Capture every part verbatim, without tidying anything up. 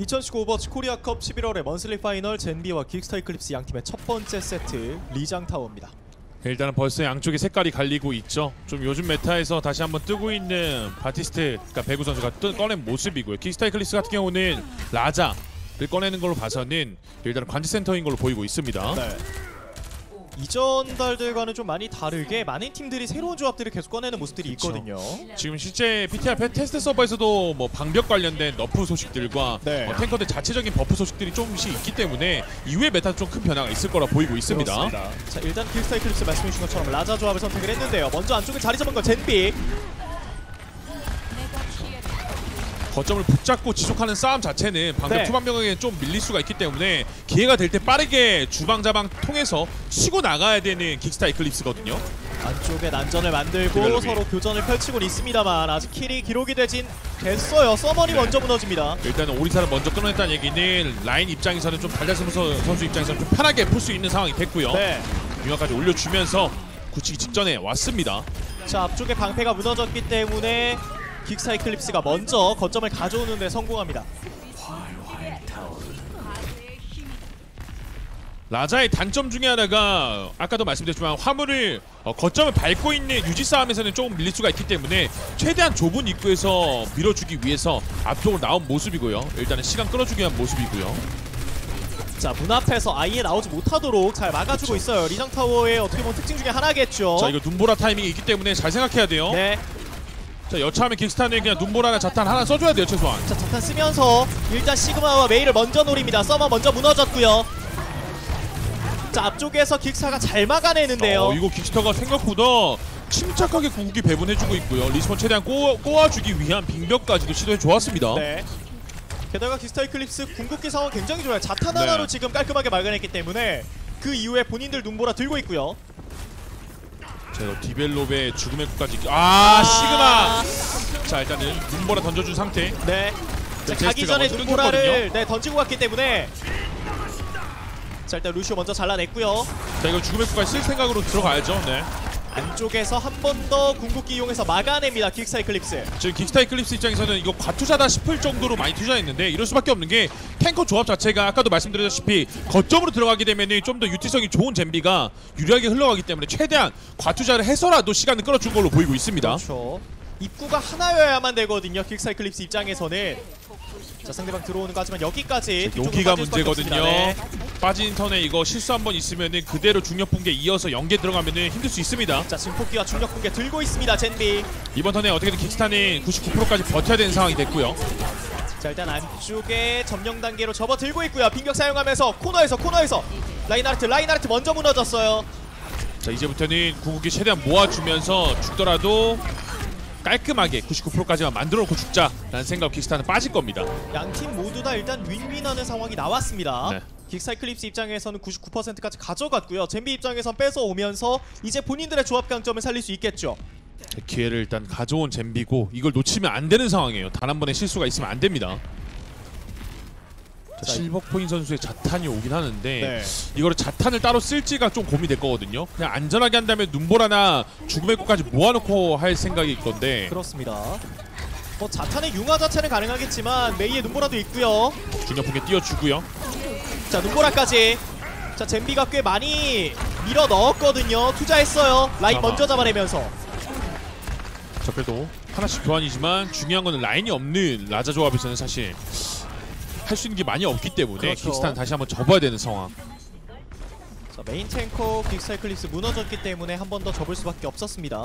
이천십구 오버워치 코리아컵 십일월의 먼슬리 파이널 젠비와 긱스타 이클립스 양팀의 첫 번째 세트 리장타워입니다. 일단은 벌써 양쪽의 색깔이 갈리고 있죠. 좀 요즘 메타에서 다시 한번 뜨고 있는 바티스트, 그러니까 배구 선수가 뜨, 꺼낸 모습이고요. 긱스타 이클립스 같은 경우는 라자를 꺼내는 걸로 봐서는 일단은 관제센터인 걸로 보이고 있습니다. 네. 이전 달들과는 좀 많이 다르게 많은 팀들이 새로운 조합들을 계속 꺼내는 모습들이 있거든요. 그쵸. 지금 실제 피티알 테스트 서버에서도 뭐 방벽 관련된 너프 소식들과 네. 어, 탱커들 자체적인 버프 소식들이 조금씩 있기 때문에 이후에 메타 좀 큰 변화가 있을 거라 보이고 있습니다. 그렇습니다. 자, 일단 긱스타 이클립스 말씀해주신 것처럼 라자 조합을 선택을 했는데요. 먼저 안쪽에 자리 잡은 건 젠비. 거점을 붙잡고 지속하는 싸움 자체는 방금 네. 초반병에게 좀 밀릴 수가 있기 때문에 기회가 될 때 빠르게 주방자방 통해서 치고 나가야 되는 긱스타 이클립스거든요. 안쪽에 난전을 만들고 디벨롭이. 서로 교전을 펼치고는 있습니다만 아직 킬이 기록이 되진 됐어요. 서머니 네. 먼저 무너집니다. 일단은 오리사를 먼저 끊어냈다는 얘기는 라인 입장에서는 좀 달달스무 선수 입장에서는 좀 편하게 풀 수 있는 상황이 됐고요. 네. 융화까지 올려주면서 굳히기 직전에 왔습니다. 자, 앞쪽에 방패가 무너졌기 때문에 긱스타 이클립스가 먼저 거점을 가져오는 데 성공합니다. 라자의 단점 중에 하나가 아까도 말씀드렸지만 화물을 어, 거점을 밟고 있는 유지 싸움에서는 조금 밀릴 수가 있기 때문에 최대한 좁은 입구에서 밀어주기 위해서 앞쪽으로 나온 모습이고요. 일단은 시간 끌어주기 위한 모습이고요. 자, 문 앞에서 아예 나오지 못하도록 잘 막아주고 있어요. 리장타워의 어떻게 보면 특징 중에 하나겠죠. 자, 이거 눈보라 타이밍이 있기 때문에 잘 생각해야 돼요. 네. 자, 여차하면 긱스타는 그냥 눈보라나 자탄 하나 써줘야 돼요, 최소한. 자, 자탄 쓰면서 일단 시그마와 메이를 먼저 노립니다. 서머 먼저 무너졌고요. 자, 앞쪽에서 긱스타가 잘 막아내는데요. 어, 이거 긱스타가 생각보다 침착하게 궁극기 배분해주고 있고요. 리스폰 최대한 꼬, 꼬아주기 위한 빙벽까지도 시도해 좋았습니다. 네. 게다가 긱스타 이클립스 궁극기 상황 굉장히 좋아요. 자탄 네. 하나로 지금 깔끔하게 막아냈기 때문에 그 이후에 본인들 눈보라 들고 있고요. 자, 이거 디벨롭의 죽음의 끝까지. 아, 시그마. 자, 일단은 눈보라 던져준 상태. 네. 자, 제스트가 가기 전에 먼저 눈보라를 네, 던지고 갔기 때문에 자, 일단 루시오 먼저 잘라냈고요. 자, 이거 죽음의 끝까지 쓸 생각으로 들어가야죠. 네. 안쪽에서 한 번 더 궁극기 이용해서 막아냅니다. 긱스타 이클립스. 지금 긱스타 이클립스 입장에서는 이거 과투자다 싶을 정도로 많이 투자했는데 이럴 수밖에 없는 게 탱커 조합 자체가 아까도 말씀드렸다시피 거점으로 들어가게 되면 좀 더 유티성이 좋은 젠비가 유리하게 흘러가기 때문에 최대한 과투자를 해서라도 시간을 끌어준 걸로 보이고 있습니다. 그렇죠. 입구가 하나여야만 되거든요. 긱스타 이클립스 입장에서는. 자, 상대방 들어오는 거 하지만 여기까지 여기가 문제거든요. 네. 빠진 턴에 이거 실수 한번 있으면은 그대로 중력 붕괴 이어서 연계 들어가면은 힘들 수 있습니다. 자, 증폭기와 중력 붕괴 들고 있습니다. 젠비. 이번 턴에 어떻게든 긱스타는 구십구 퍼센트까지 버텨야 되는 상황이 됐고요. 자, 일단 안쪽에 점령 단계로 접어 들고 있고요. 빙격 사용하면서 코너에서 코너에서 라인하르트 라인하르트 먼저 무너졌어요. 자, 이제부터는 궁극기 최대한 모아주면서 죽더라도 깔끔하게 구십구 퍼센트까지만 만들어놓고 죽자라는 생각 긱스타는 빠질 겁니다. 양팀 모두 다 일단 윈윈하는 상황이 나왔습니다. 네. 긱스타 이클립스 입장에서는 구십구 퍼센트까지 가져갔고요. 젠비 입장에선 뺏어오면서 이제 본인들의 조합 강점을 살릴 수 있겠죠. 기회를 일단 가져온 젠비고 이걸 놓치면 안 되는 상황이에요. 단 한 번의 실수가 있으면 안 됩니다. 자, 실버코인 선수의 자탄이 오긴 하는데 네. 이거를 자탄을 따로 쓸지가 좀 고민이 될 거거든요. 그냥 안전하게 한다면 눈보라나 죽음의 꽃까지 모아놓고 할 생각일 건데 그렇습니다. 뭐 자탄의 융화 자체는 가능하겠지만 메이의 눈보라도 있고요. 중력풍에 띄워주고요. 자, 눈보라까지. 자, 젠비가 꽤 많이 밀어 넣었거든요. 투자했어요. 라인 아마. 먼저 잡아내면서. 자, 그래도 하나씩 교환이지만 중요한 거는 라인이 없는 라자 조합에서는 사실 할 수 있는 게 많이 없기 때문에 그렇죠. 긱스타는 다시 한번 접어야 되는 상황. 자, 메인 탱커 긱스타 이클립스 무너졌기 때문에 한 번 더 접을 수밖에 없었습니다.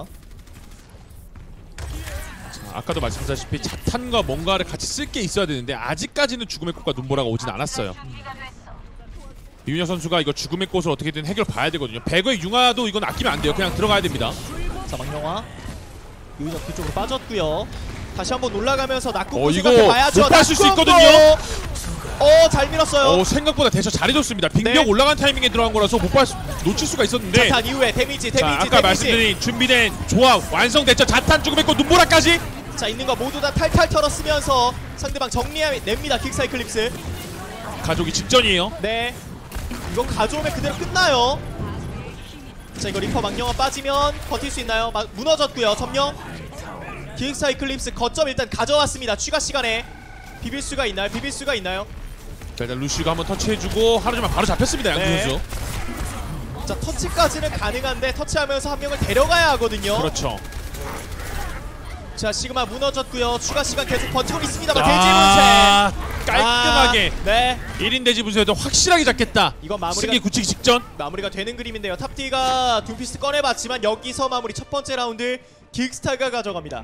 자, 아까도 말씀드렸다시피 자탄과 뭔가를 같이 쓸 게 있어야 되는데 아직까지는 죽음의 꽃과 눈보라가 오진 않았어요. 이윤혁 선수가 이거 죽음의 꽃을 어떻게든 해결 봐야 되거든요. 백의 융화도 이건 아끼면 안 돼요. 그냥 들어가야 됩니다. 자, 망령화 유인혁 뒤쪽으로 빠졌고요. 다시 한번 올라가면서 낙궁 어, 이거 생각해봐야죠. 못 봤을 수 낙궁도! 있거든요. 어, 잘 밀었어요. 어, 생각보다 대처 잘해줬습니다. 빙벽 네. 올라간 타이밍에 들어간 거라서 못 봤, 놓칠 수가 있었는데 자탄 이후에 데미지 데미지 자, 아까 데미지. 말씀드린 준비된 조합 완성됐죠. 자탄 죽음의 꽃 눈보라까지. 자, 있는 거 모두 다 탈탈 털어쓰면서 상대방 정리냅니다. 긱스타 이클립스. 가족이 직전이에요. 네, 이건 가져오면 그대로 끝나요. 자, 이거 리퍼 망령화 빠지면 버틸 수 있나요? 마, 무너졌고요. 점령. 긱스타 이클립스 거점 일단 가져왔습니다. 추가 시간에. 비빌 수가 있나요? 비빌 수가 있나요? 자, 일단 루시가 한번 터치해주고 하루지만 바로 잡혔습니다. 양팀 네. 선수. 자, 터치까지는 가능한데 터치하면서 한 명을 데려가야 하거든요. 그렇죠. 자, 시그마 무너졌고요. 추가 시간 계속 버티고 있습니다만 아, 돼지 깔끔하게 분쇄. 아, 네. 일 인 돼지 분쇄도 확실하게 잡겠다. 이건 마무리가 승리 굳히기 직전. 마무리가 되는 그림인데요. 탑디가 둠피스트 꺼내봤지만 여기서 마무리 첫 번째 라운드 긱스타가 가져갑니다.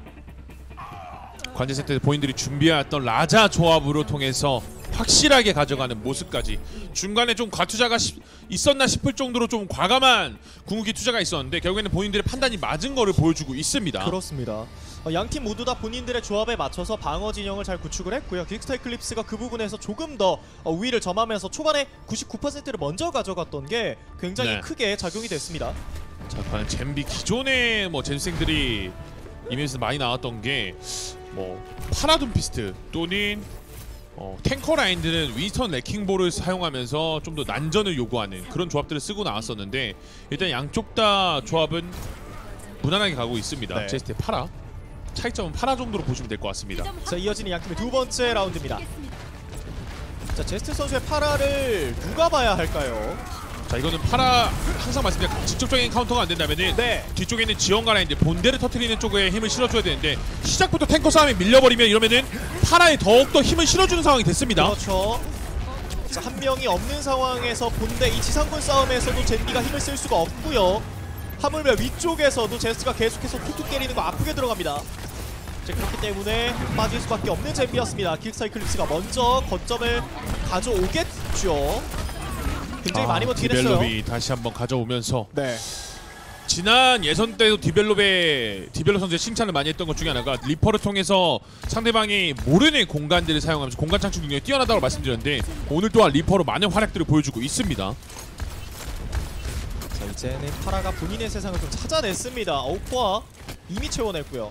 관제 세트 본인들이 준비해왔던 라자 조합으로 통해서 확실하게 가져가는 모습까지. 중간에 좀 과투자가 시, 있었나 싶을 정도로 좀 과감한 궁극기 투자가 있었는데 결국에는 본인들의 판단이 맞은 거를 보여주고 있습니다. 그렇습니다. 어, 양팀 모두 다 본인들의 조합에 맞춰서 방어 진영을 잘 구축을 했고요. 긱스타 이클립스가 그 부분에서 조금 더 어, 우위를 점하면서 초반에 구십구 퍼센트를 먼저 가져갔던 게 굉장히 네. 크게 작용이 됐습니다. 자, 과연 젠비 기존의 뭐 젠생들이 이메일에서 많이 나왔던 게 뭐 파라둠피스트 또는 어, 탱커 라인들은 윈스턴 레킹볼을 사용하면서 좀 더 난전을 요구하는 그런 조합들을 쓰고 나왔었는데 일단 양쪽 다 조합은 무난하게 가고 있습니다. 네. 제스트의 파라 차이점은 파라 정도로 보시면 될 것 같습니다. 자, 이어지는 양팀의 두 번째 라운드입니다. 자, 제스트 선수의 파라를 누가 봐야 할까요? 자, 이거는 파라 항상 말씀드린 직접적인 카운터가 안 된다면은 네. 뒤쪽에 있는 지원가 라인들 본대를 터트리는 쪽에 힘을 실어줘야 되는데 시작부터 탱커 싸움에 밀려버리면 이러면은 파라에 더욱더 힘을 실어주는 상황이 됐습니다. 그렇죠. 자, 한 명이 없는 상황에서 본대 이 지상군 싸움에서도 젠비가 힘을 쓸 수가 없고요. 하물며 위쪽에서도 제스가 계속해서 툭툭 때리는 거 아프게 들어갑니다. 자, 그렇기 때문에 빠질 수밖에 없는 젠비였습니다. 긱스타 이클립스가 먼저 거점을 가져오겠죠. 굉장히 많이 버티긴 했어요. 디벨롭이 다시 한번 가져오면서 네. 지난 예선 때도 디벨롭의 디벨롭 선수의 칭찬을 많이 했던 것 중에 하나가 리퍼를 통해서 상대방이 모르는 공간들을 사용하면서 공간 창출 능력이 뛰어나다고 말씀드렸는데 오늘 또한 리퍼로 많은 활약들을 보여주고 있습니다. 자, 이제는 파라가 본인의 세상을 좀 찾아냈습니다. 오퍼와 이미 채워냈고요.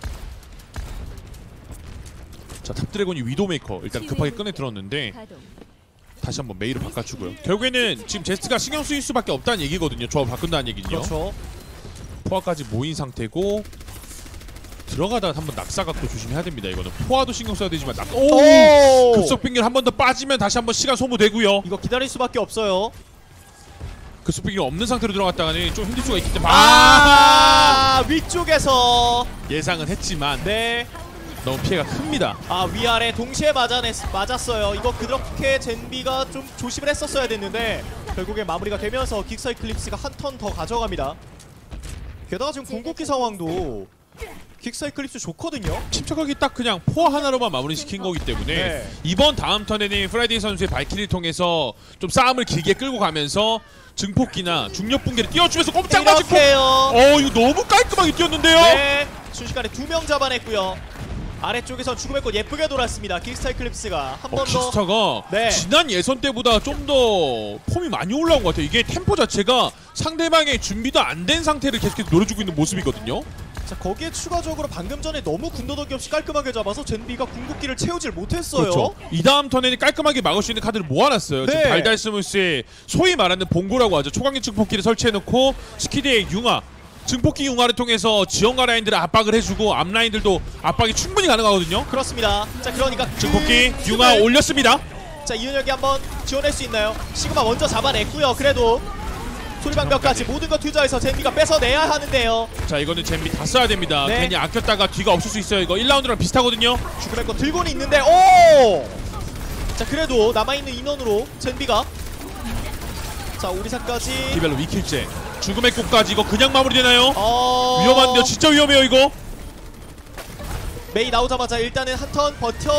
자, 탑드래곤이 위도메이커 일단 급하게 꺼내 들었는데 다시 한번 메일을 바꿔주고요. 결국에는 지금 제스트가 신경 쓰일 수밖에 없다는 얘기거든요. 조합 바꾼다는 얘기는요. 그렇죠. 포화까지 모인 상태고 들어가다가 한번 낙사각도 조심해야 됩니다. 이거는 포화도 신경 써야 되지만 낙... 오! 오! 급속 빙결 한 번 더 빠지면 다시 한번 시간 소모되고요. 이거 기다릴 수밖에 없어요. 급속 빙결 없는 상태로 들어갔다가는 좀 힘들 수가 있기 때문에 아, 아 위쪽에서 예상은 했지만 네. 너무 피해가 큽니다. 아, 위아래 동시에 맞아냈, 맞았어요. 이거 그렇게 젠비가 좀 조심을 했었어야 됐는데 결국에 마무리가 되면서 긱스타 이클립스가 한 턴 더 가져갑니다. 게다가 지금 궁극기 상황도 긱스타 이클립스 좋거든요. 침착하게 딱 그냥 포화 하나로만 마무리시킨 거기 때문에 네. 이번 다음 턴에는 프라이데이 선수의 발키리를 통해서 좀 싸움을 길게 끌고 가면서 증폭기나 중력 붕괴를 띄워주면서 꼼짝 맞고 이렇게요. 어 이거 너무 깔끔하게 뛰었는데요. 네. 순식간에 두 명 잡아냈고요. 아래쪽에선 죽음의 꽃 예쁘게 돌았습니다. 긱스타 이클립스가 한 어, 번 더. 긱스타가 네. 지난 예선 때보다 좀 더 폼이 많이 올라온 것 같아요. 이게 템포 자체가 상대방의 준비도 안 된 상태를 계속해서 노려주고 있는 모습이거든요. 자, 거기에 추가적으로 방금 전에 너무 군더더기 없이 깔끔하게 잡아서 젠비가 궁극기를 채우질 못했어요. 그렇죠. 이 다음 턴에는 깔끔하게 막을 수 있는 카드를 모아놨어요. 네. 지금 발달스무스의 소위 말하는 봉고라고 하죠. 초강력 증폭기를 설치해놓고 스키드의 융화 증폭기 융화를 통해서 지원가 라인들을 압박을 해주고 앞 라인들도 압박이 충분히 가능하거든요. 그렇습니다. 자, 그러니까 증폭기 그 융화 틈을- 올렸습니다. 자, 이은혁이 한번 지원할 수 있나요? 시그마 먼저 잡아냈고요. 그래도 소리방벽까지 모든 거 투자해서 젠비가 뺏어내야 하는데요. 자, 이거는 젠비 다 써야 됩니다. 네. 괜히 아꼈다가 뒤가 없을 수 있어요. 이거 일 라운드랑 비슷하거든요. 죽음의 거 들고는 있는데 오! 자, 그래도 남아있는 인원으로 젠비가 자, 오리사까지 디벨로 이 킬째 죽음의 꽃까지 이거 그냥 마무리되나요? 어... 위험한데요. 진짜 위험해요 이거. 메이 나오자마자 일단은 한 턴 버텨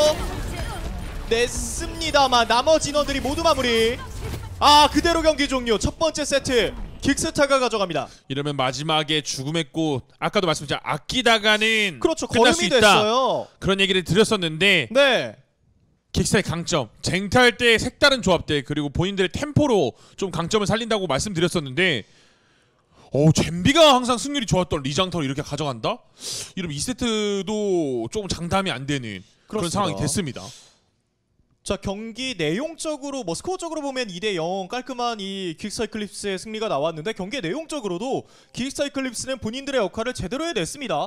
냈습니다만 나머지 인원들이 모두 마무리. 아, 그대로 경기 종료. 첫 번째 세트 긱스타가 가져갑니다. 이러면 마지막에 죽음의 꽃 아까도 말씀드렸죠. 아끼다가는 그렇죠. 끝날 수 걸음이 있다. 됐어요. 그런 얘기를 드렸었는데 네. 긱스타의 강점 쟁탈 때 색다른 조합들 그리고 본인들의 템포로 좀 강점을 살린다고 말씀드렸었는데 어 젠비가 항상 승률이 좋았던 리장터를 이렇게 가져간다? 이러면 이 세트도 조금 장담이 안 되는 그런 그렇습니다. 상황이 됐습니다. 자, 경기 내용적으로 뭐 스코어적으로 보면 이 대 영 깔끔한 이 기익사이클립스의 승리가 나왔는데 경기 내용적으로도 기익사이클립스는 본인들의 역할을 제대로 해냈습니다.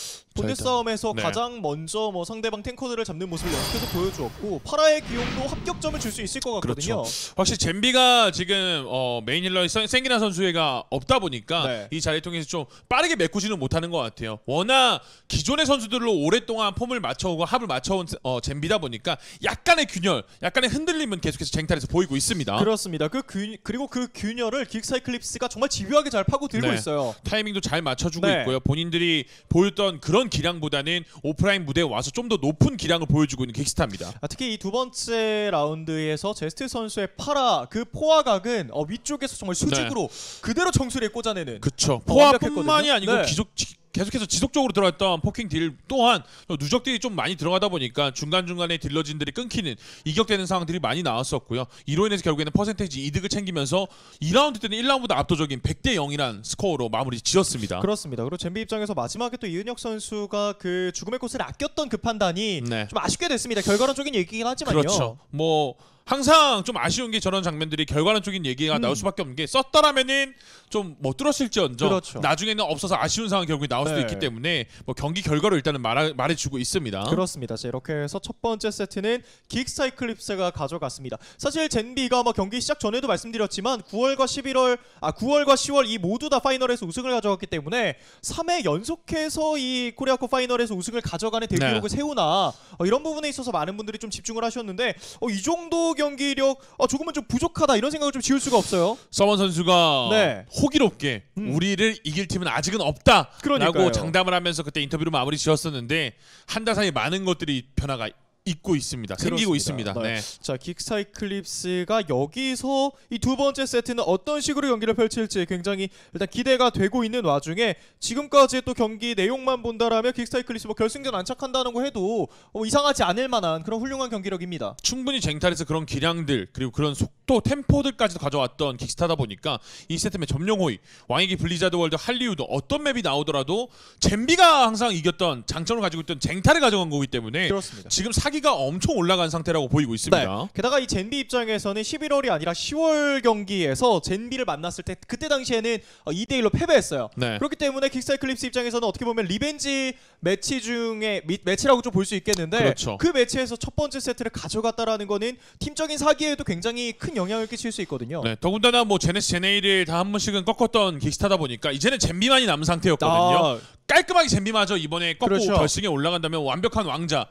본대 일단, 싸움에서 네. 가장 먼저 뭐 상대방 탱커들을 잡는 모습을 연속해서 보여주었고 파라의 기용도 합격점을 줄 수 있을 것 같거든요. 그렇죠. 확실히 젠비가 지금 어, 메인 힐러의 생기나 선수가 없다 보니까 네. 이 자리를 통해서 좀 빠르게 메꾸지는 못하는 것 같아요. 워낙 기존의 선수들로 오랫동안 폼을 맞춰오고 합을 맞춰온 어, 젠비다 보니까 약간의 균열, 약간의 흔들림은 계속해서 쟁탈에서 보이고 있습니다. 그렇습니다. 그 균, 그리고 그 균열을 기익사이클립스가 정말 집요하게 잘 파고들고 네. 있어요. 타이밍도 잘 맞춰주고 네. 있고요. 본인들이 보였던 그런 기량보다는 오프라인 무대에 와서 좀 더 높은 기량을 보여주고 있는 킥스타입니다. 아, 특히 이 두 번째 라운드에서 제스트 선수의 파라 그 포화각은 어, 위쪽에서 정말 수직으로 그대로 정수리에 꽂아내는 그쵸. 어, 포화뿐만이 완벽했거든요. 아니고 네. 기속, 계속해서 지속적으로 들어왔던 포킹 딜 또한 누적들이 좀 많이 들어가다 보니까 중간중간에 딜러진들이 끊기는 이격되는 상황들이 많이 나왔었고요. 이로 인해서 결국에는 퍼센테이지 이득을 챙기면서 이 라운드 때는 일 라운드보다 압도적인 백 대 영이란 스코어로 마무리 지었습니다. 그렇습니다. 그리고 젠비 입장에서 마지막에 또 이은혁 선수가 그 죽음의 꽃을 아꼈던 그 판단이 네. 좀 아쉽게 됐습니다. 결과론적인 얘기긴 하지만요. 그렇죠. 뭐 항상 좀 아쉬운 게 저런 장면들이 결과론적인 얘기가 음. 나올 수밖에 없는 게 썼더라면은 좀 뭐 뚫었을지언정 그렇죠. 나중에는 없어서 아쉬운 상황이 결국에 나올 수도 네. 있기 때문에 뭐 경기 결과로 일단은 말하, 말해주고 있습니다. 그렇습니다. 자, 이렇게 해서 첫 번째 세트는 기익사이클립스가 가져갔습니다. 사실 젠비가 뭐 경기 시작 전에도 말씀드렸지만 구월과 십일월 아 구월과 시월 이 모두 다 파이널에서 우승을 가져갔기 때문에 삼 회 연속해서 이 코리아컵 파이널에서 우승을 가져가는 대기록을 네. 세우나 어, 이런 부분에 있어서 많은 분들이 좀 집중을 하셨는데 어, 이 정도 경기력 어, 조금은 좀 부족하다 이런 생각을 좀 지울 수가 없어요. 서먼 선수가 네. 호기롭게 음. 우리를 이길 팀은 아직은 없다 그러니까요. 라고 장담을 하면서 그때 인터뷰로 마무리 지었었는데 한 달 사이에 많은 것들이 변화가 있고 있습니다. 생기고 그렇습니다. 있습니다. 네. 네. 자, 기익사이클립스가 여기서 이 두 번째 세트는 어떤 식으로 경기를 펼칠지 굉장히 일단 기대가 되고 있는 와중에 지금까지 또 경기 내용만 본다라면 기익사이클립스 뭐 결승전 안착한다는 거 해도 어, 이상하지 않을 만한 그런 훌륭한 경기력입니다. 충분히 쟁탈에서 그런 기량들 그리고 그런 속도 템포들까지도 가져왔던 킥스타다 보니까 이 세트의 점령 호의 왕이기 블리자드 월드 할리우드 어떤 맵이 나오더라도 젠비가 항상 이겼던 장점을 가지고 있던 쟁탈을 가져간 거기 때문에 그렇습니다. 지금 사기가 엄청 올라간 상태라고 보이고 있습니다. 네. 게다가 이 젠비 입장에서는 십일월이 아니라 시월 경기에서 젠비를 만났을 때 그때 당시에는 어, 이 대 일로 패배했어요. 네. 그렇기 때문에 킥사이클립스 입장에서는 어떻게 보면 리벤지 매치 중에 미, 매치라고 좀 볼 수 있겠는데 그렇죠. 그 매치에서 첫 번째 세트를 가져갔다라는 거는 팀적인 사기에도 굉장히 큰 영향을 끼칠 수 있거든요. 네, 더군다나 뭐 제네스 제네이를 다 한 번씩은 꺾었던 킥스타다 보니까 이제는 젠비만이 남은 상태였거든요. 아, 깔끔하게 젠비마저 이번에 꺾고 그렇죠. 결승에 올라간다면 완벽한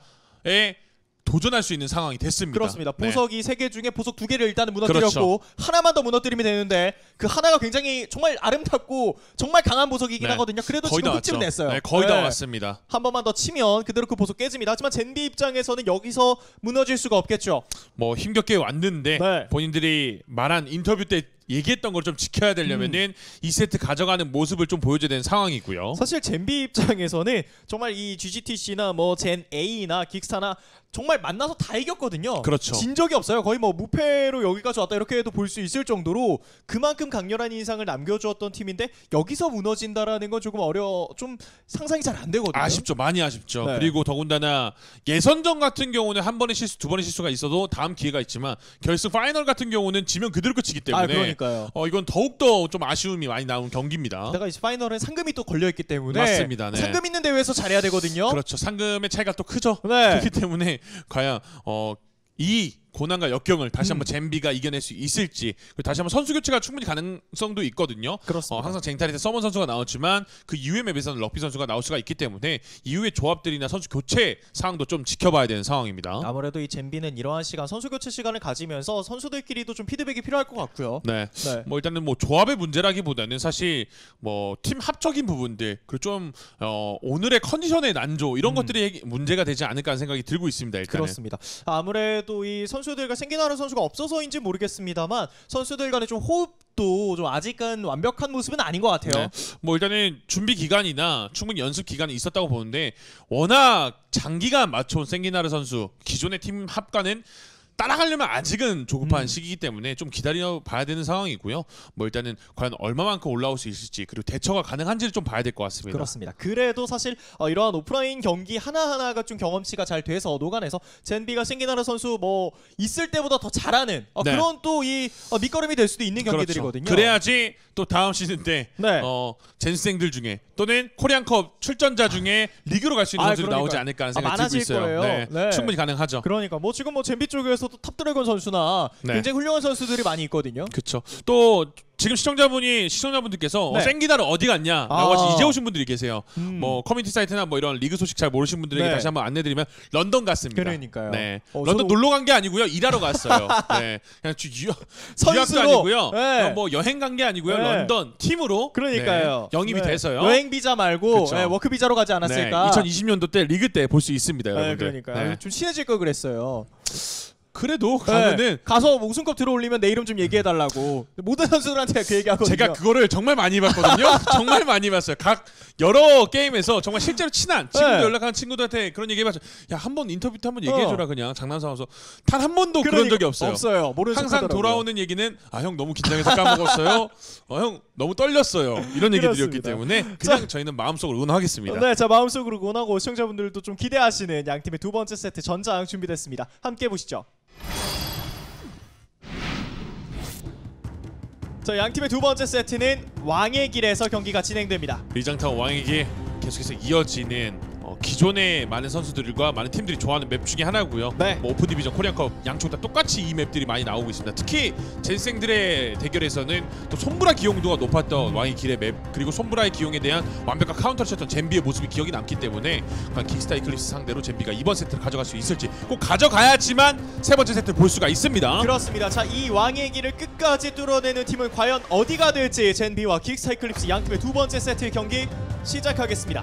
왕자에 도전할 수 있는 상황이 됐습니다. 그렇습니다. 네. 보석이 세 개 중에 보석 두 개를 일단은 무너뜨렸고 그렇죠. 하나만 더 무너뜨리면 되는데 그 하나가 굉장히 정말 아름답고 정말 강한 보석이긴 네. 하거든요. 그래도 거의 지금 다 흑집 왔죠. 냈어요. 네, 거의 다 네. 왔습니다. 한 번만 더 치면 그대로 그 보석 깨집니다. 하지만 젠비 입장에서는 여기서 무너질 수가 없겠죠. 뭐 힘겹게 왔는데 네. 본인들이 말한 인터뷰 때 얘기했던 걸 좀 지켜야 되려면은 이 세트 가져가는 모습을 좀 보여줘야 되는 상황이고요. 사실 젠비 입장에서는 정말 이 지지티씨나 뭐 젠 A나 긱스타나 정말 만나서 다 이겼거든요. 그렇죠. 진 적이 없어요. 거의 뭐 무패로 여기까지 왔다 이렇게 해도 볼 수 있을 정도로 그만큼 강렬한 인상을 남겨주었던 팀인데 여기서 무너진다라는 건 조금 어려 좀 상상이 잘 안 되거든요. 아쉽죠. 많이 아쉽죠. 네. 그리고 더군다나 예선전 같은 경우는 한 번의 실수, 두 번의 실수가 있어도 다음 기회가 있지만 결승 파이널 같은 경우는 지면 그대로 끝이기 때문에 아, 그러니까요. 어, 이건 더욱더 좀 아쉬움이 많이 나온 경기입니다. 내가 이제 파이널은 상금이 또 걸려있기 때문에 맞습니다. 네. 상금 있는 대회에서 잘해야 되거든요. 그렇죠. 상금의 차이가 또 크죠. 네. 그렇기 때문에 과연 어, 이 고난과 역경을 다시 한번 음. 젠비가 이겨낼 수 있을지 그리고 다시 한번 선수 교체가 충분히 가능성도 있거든요. 그렇습니다. 어, 항상 쟁탈에서 서먼 선수가 나왔지만 그 이후의 맵에서는 럭비 선수가 나올 수가 있기 때문에 이후의 조합들이나 선수 교체 상황도 좀 지켜봐야 되는 상황입니다. 아무래도 이 젠비는 이러한 시간 선수 교체 시간을 가지면서 선수들끼리도 좀 피드백이 필요할 것 같고요. 네. 네. 뭐 일단은 뭐 조합의 문제라기보다는 사실 뭐 팀 합적인 부분들 그리고 좀 어, 오늘의 컨디션의 난조 이런 음. 것들이 해기- 문제가 되지 않을까 하는 생각이 들고 있습니다. 일단은. 그렇습니다. 아무래도 이 선수들과 생기나는 선수가 없어서인지 모르겠습니다만 선수들 간의 좀 호흡도 좀 아직은 완벽한 모습은 아닌 것 같아요. 네. 뭐 일단은 준비 기간이나 충분히 연습 기간이 있었다고 보는데 워낙 장기간 맞춰온 생기나르 선수 기존의 팀 합과는 따라가려면 아직은 조급한 음. 시기이기 때문에 좀 기다려 봐야 되는 상황이고요. 뭐 일단은 과연 얼마만큼 올라올 수 있을지 그리고 대처가 가능한지를 좀 봐야 될 것 같습니다. 그렇습니다. 그래도 사실 어, 이러한 오프라인 경기 하나하나가 좀 경험치가 잘 돼서 녹아내서 젠비가 신기나라 선수 뭐 있을 때보다 더 잘하는 어, 네. 그런 또 이 어, 밑거름이 될 수도 있는 경기들이거든요. 그렇죠. 그래야지 또 다음 시즌 때 네. 어, 젠생들 중에 또는 코리안컵 출전자 중에 리그로 갈 수 있는 아, 선수들이 그러니까요. 나오지 않을까 하는 아, 생각이 들고 많아질 있어요. 거예요. 네. 네. 충분히 가능하죠. 그러니까 뭐 지금 뭐 젠비 쪽에서도 탑드래곤 선수나 네. 굉장히 훌륭한 선수들이 많이 있거든요. 그렇죠. 또 지금 시청자분이 시청자분들께서 네. 어, 생기나를 어디 갔냐라고 아. 하시 이제 오신 분들이 계세요. 음. 뭐 커뮤니티 사이트나 뭐 이런 리그 소식 잘 모르신 분들에게 네. 다시 한번 안내드리면 런던 갔습니다. 그러니까요. 네. 어, 런던 저도- 놀러 간 게 아니고요. 일하러 갔어요. 네. 그냥 주 유학, 선수로. 유학도 아니고요. 네. 그냥 뭐 여행 간 게 아니고요. 네. 런던 팀으로 그러니까요. 네. 영입이 네. 돼서요. 여행 비자 말고 그쵸. 네, 워크 비자로 가지 네. 않았을까? 이천이십 년도 때 리그 때 볼 수 있습니다, 네, 여러분들. 그러니까 네. 좀 친해질 걸 그랬어요. 그래도 네, 가면은 가서 우승컵 들어올리면 내 이름 좀 얘기해 달라고 모든 선수들한테 그 얘기하거든요. 제가 그거를 정말 많이 봤거든요. 정말 많이 봤어요. 각 여러 게임에서 정말 실제로 친한 친구들 네. 연락하는 친구들한테 그런 얘기 해봤죠. 야, 한 번 인터뷰 때 한 번 얘기해줘라. 어. 그냥 장난 삼아서 단 한 번도 그런 그러니까 적이 없어요. 없어요. 모르는 항상 척하더라고요. 돌아오는 얘기는 아, 형 너무 긴장해서 까먹었어요. 어, 형 너무 떨렸어요. 이런 얘기들이었기 그렇습니다. 때문에 그냥 저희는 마음속으로 응원하겠습니다. 네, 자 마음속으로 응원하고 시청자분들도 좀 기대하시는 양 팀의 두 번째 세트 전장 준비됐습니다. 함께 보시죠. 자, 양 팀의 두 번째 세트는 왕의 길에서 경기가 진행됩니다. 리장타운 왕에게 계속해서 이어지는 어, 기존의 많은 선수들과 많은 팀들이 좋아하는 맵 중에 하나고요. 네. 뭐 오픈 디비전, 코리안컵 양쪽 다 똑같이 이 맵들이 많이 나오고 있습니다. 특히 젠생들의 대결에서는 또 손브라 기용도가 높았던 왕의 길의 맵 그리고 손브라의 기용에 대한 완벽한 카운터를 쳤던 젠비의 모습이 기억이 남기 때문에 킥스타 이클립스 상대로 젠비가 이번 세트를 가져갈 수 있을지 꼭 가져가야지만 세 번째 세트를 볼 수가 있습니다. 그렇습니다. 자, 이 왕의 길을 끝까지 뚫어내는 팀은 과연 어디가 될지 젠비와 킥스타 이클립스 양 팀의 두 번째 세트 경기 시작하겠습니다.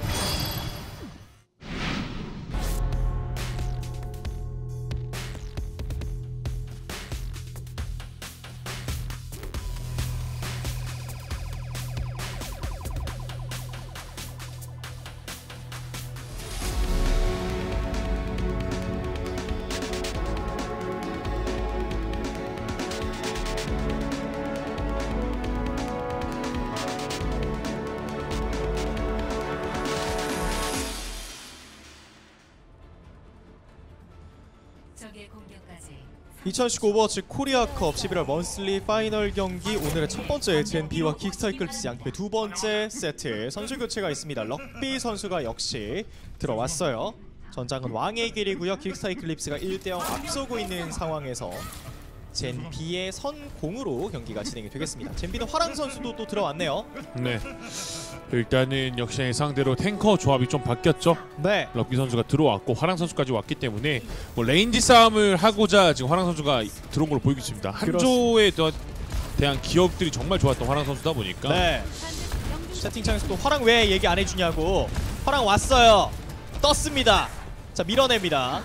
적의 공격까지 이천십구 오버워치 코리아컵 십일월 먼슬리 파이널 경기 오늘의 첫 번째 젠비와 킥스타 이클립스 양팀의 두 번째 세트 선수 교체가 있습니다. 럭비 선수가 역시 들어왔어요. 전장은 왕의 길이고요. 킥스타 이클립스가 일 대 영 앞서고 있는 상황에서 젠비의 선공으로 경기가 진행이 되겠습니다. 젠비는 화랑 선수도 또 들어왔네요. 네. 일단은 역시 상대로 탱커 조합이 좀 바뀌었죠. 네. 럭비 선수가 들어왔고 화랑 선수까지 왔기 때문에 뭐 레인지 싸움을 하고자 지금 화랑 선수가 들어온 걸로 보이고 있습니다. 한조에 더 대한 기억들이 정말 좋았던 화랑 선수다 보니까 네. 채팅창에서 또 화랑 왜 얘기 안 해주냐고. 화랑 왔어요. 떴습니다. 자, 밀어냅니다.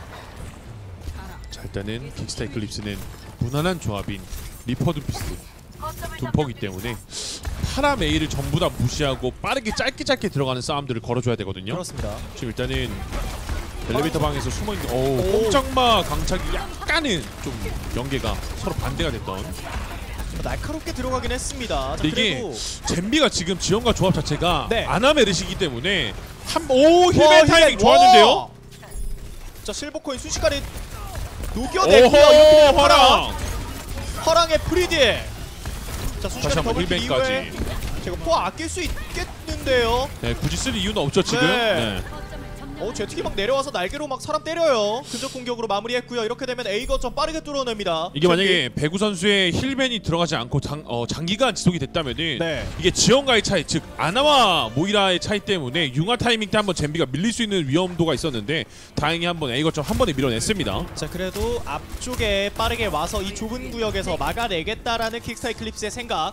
자, 일단은 킥스타 이클립스는 무난한 조합인 리퍼 둠피스트 둠퍼기 때문에 파라 메이를 전부 다 무시하고 빠르게 짧게 짧게 들어가는 싸움들을 걸어줘야 되거든요. 그렇습니다. 지금 일단은 엘리베이터 방에서 숨어있는 오. 오 꼼짝마 강착이 약간은 좀 연계가 서로 반대가 됐던. 날카롭게 들어가긴 했습니다. 자, 근데 이게 그래도 젠비가 지금 지원과 조합 자체가 네. 아나메르시기 때문에 한오 와, 힐맨 타이밍 힐맨, 좋았는데요. 와! 자, 실버코인 순식간에 녹여냈고요. 오호 이렇게 되면 화랑 허랑의 프리디. 자, 다시 순식간에 한번 더블킬 이후에 힐맨까지. 제가 포 아낄 수 있겠는데요. 네, 굳이 쓸 이유는 없죠 지금. 네. 네. 어, 제트기 막 내려와서 날개로 막 사람 때려요. 근접 공격으로 마무리했고요. 이렇게 되면 A 거점 빠르게 뚫어냅니다. 이게 만약에 배구 선수의 힐맨이 들어가지 않고 장, 어, 장기간 지속이 됐다면은 네. 이게 지원과의 차이, 즉 아나와 모이라의 차이 때문에 융화 타이밍 때 한번 젠비가 밀릴 수 있는 위험도가 있었는데 다행히 한번 A 거점 한 번에 밀어냈습니다. 자, 그래도 앞쪽에 빠르게 와서 이 좁은 구역에서 막아내겠다라는 킥스타 이클립스의 생각.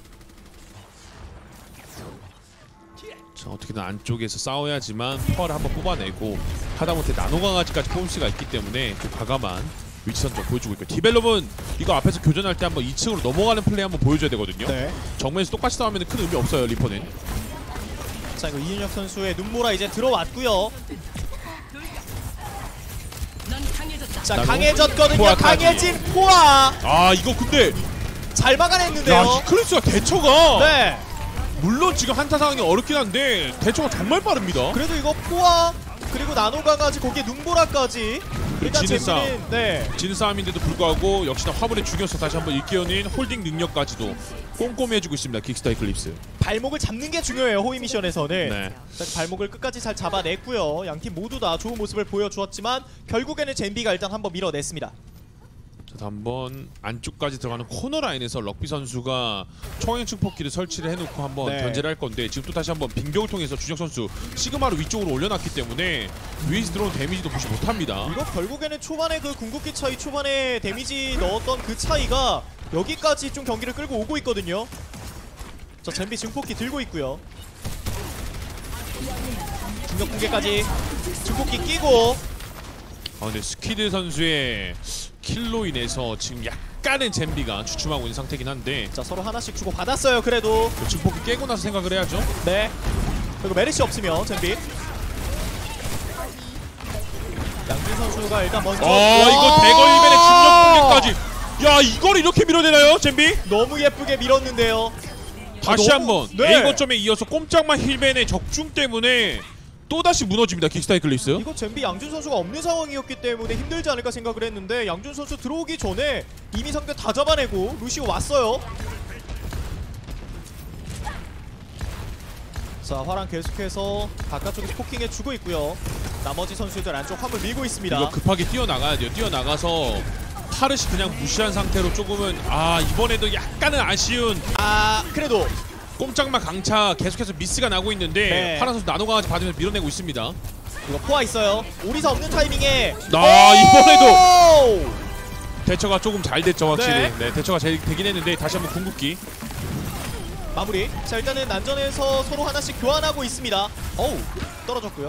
자, 어떻게든 안쪽에서 싸워야지만 퍼를 한번 뽑아내고 하다못해 나노강아지까지 뽑을 수가 있기 때문에 좀 과감한 위치 선정 보여주고 있고 디벨롭은 이거 앞에서 교전할 때 한번 이 층으로 넘어가는 플레이 한번 보여줘야 되거든요. 네. 정면에서 똑같이 싸우면 큰 의미 없어요 리퍼는. 자, 이거 이윤혁 선수의 눈보라 이제 들어왔고요. 넌 강해졌다. 자 나노? 강해졌거든요. 포화까지. 강해진 포화 아 이거 근데 잘 막아냈는데요. 야 이클립스가 대처가 네. 물론 지금 한타 상황이 어렵긴 한데 대처가 정말 빠릅니다. 그래도 이거 포화 그리고 나노가까지 거기에 눈보라까지 일단 지는 잼비는 네. 지는 싸움인데도 불구하고 역시나 화물에 죽여서 다시 한번 일깨우는 홀딩 능력까지도 꼼꼼히 해주고 있습니다. 킥스타 이클립스. 발목을 잡는 게 중요해요. 호위 미션에서는. 네. 자, 발목을 끝까지 잘 잡아냈고요. 양팀 모두 다 좋은 모습을 보여주었지만 결국에는 젠비가 일단 한번 밀어냈습니다. 자, 한번 안쪽까지 들어가는 코너 라인에서 럭비 선수가 총행 축포기를 설치를 해놓고 한번 네. 견제를 할 건데 지금 또 다시 한번 빈격을 통해서 준혁 선수 시그마를 위쪽으로 올려놨기 때문에 위에서 들어온 데미지도 보지 못합니다. 이거 결국에는 초반에 그 궁극기 차이, 초반에 데미지 넣었던 그 차이가 여기까지 좀 경기를 끌고 오고 있거든요. 자, 젠비 증폭기 들고 있고요. 중력 붕괴까지 증폭기 끼고. 아 근데 스퀴드 선수의 킬로 인해서 지금 약간은 젠비가 주춤하고 있는 상태긴 한데 자, 서로 하나씩 주고 받았어요. 그래도 그 증폭기 깨고 나서 생각을 해야죠. 네. 그리고 메르시 없으면 젠비. 양준 선수가 일단 먼저. 아 이거 대거 일벤의 중력 붕괴까지. 야 이걸 이렇게 밀어내나요 젠비? 너무 예쁘게 밀었는데요. 다시 아, 한번 너무- 네. A 거점에 이어서 꼼짝만 힐벤의 적중 때문에 또다시 무너집니다. 킥스타 이클립스. 이거 젠비 양준 선수가 없는 상황이었기 때문에 힘들지 않을까 생각을 했는데 양준 선수 들어오기 전에 이미 상대 다 잡아내고 루시오 왔어요. 자, 화랑 계속해서 바깥쪽에서 포킹해 주고 있고요. 나머지 선수들 안쪽 화물 밀고 있습니다. 이거 급하게 뛰어나가야 돼요. 뛰어나가서 파르시 그냥 무시한 상태로 조금은 아 이번에도 약간은 아쉬운 아, 그래도 꼼짝마 강차 계속해서 미스가 나고 있는데 네. 파란 선수 나노 강아지 받으면서 밀어내고 있습니다. 이거 포화 있어요. 오리사 없는 타이밍에 아 이번에도 오! 대처가 조금 잘 됐죠 확실히. 네. 네, 대처가 잘 되긴 했는데 다시 한번 궁극기. 마무리. 자, 일단은 난전에서 서로 하나씩 교환하고 있습니다. 어우, 떨어졌고요.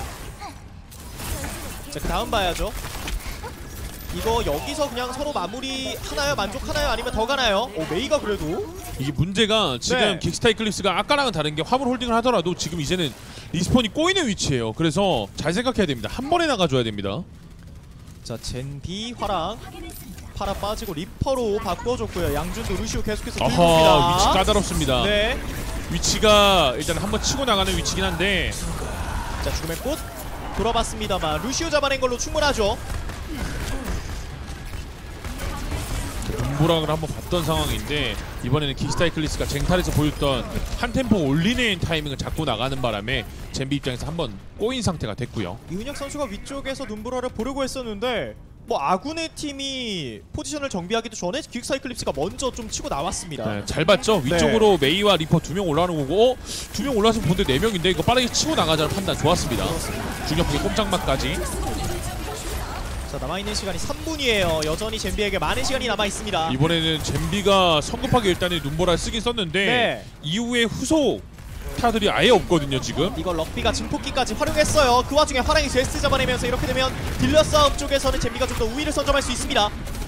자, 그 다음 봐야죠. 이거 여기서 그냥 서로 마무리 하나요? 만족하나요? 아니면 더 가나요? 오, 메이가 그래도 이게 문제가 지금 네. 킥스타 이클립스가 아까랑은 다른 게 화물 홀딩을 하더라도 지금 이제는 리스폰이 꼬이는 위치예요. 그래서 잘 생각해야 됩니다. 한 번에 나가줘야 됩니다. 자, 젠비 화랑 파라 빠지고 리퍼로 바꿔줬고요. 양준도 루시오 계속해서 들고 아하 위치 옵니다. 까다롭습니다. 네. 위치가 일단 한번 치고 나가는 위치긴 한데 자, 죽음의 꽃 돌아봤습니다만 루시오 잡아낸 걸로 충분하죠. 눈보락을 한번 봤던 상황인데 이번에는 킥스타 이클립스가 쟁탈에서 보였던 한 템포 올리는 타이밍을 잡고 나가는 바람에 젠비 입장에서 한번 꼬인 상태가 됐고요. 이은혁 선수가 위쪽에서 눈보라를 보려고 했었는데 뭐 아군의 팀이 포지션을 정비하기도 전에 퀵사이클립스가 먼저 좀 치고 나왔습니다. 네, 잘 봤죠? 위쪽으로 메이와 리퍼 두 명 올라가는 거고 어? 두 명 올라와서 본데 네 명인데 이거 빠르게 치고 나가자는 판단 좋았습니다. 중력풍의 꼼짝맛까지. 자, 남아있는 시간이 삼 분이에요. 여전히 젠비에게 많은 시간이 남아있습니다. 이번에는 젠비가 성급하게 일단은 눈보라를 쓰긴 썼는데 네. 이후에 후속 타들이 아예 없거든요 지금. 이걸 럭비가 증폭기까지 활용했어요. 그 와중에 화랑이 제스트 잡아내면서 이렇게 되면 딜러 싸움 쪽에서는 젠비가 좀 더 우위를 선점할 수 있습니다.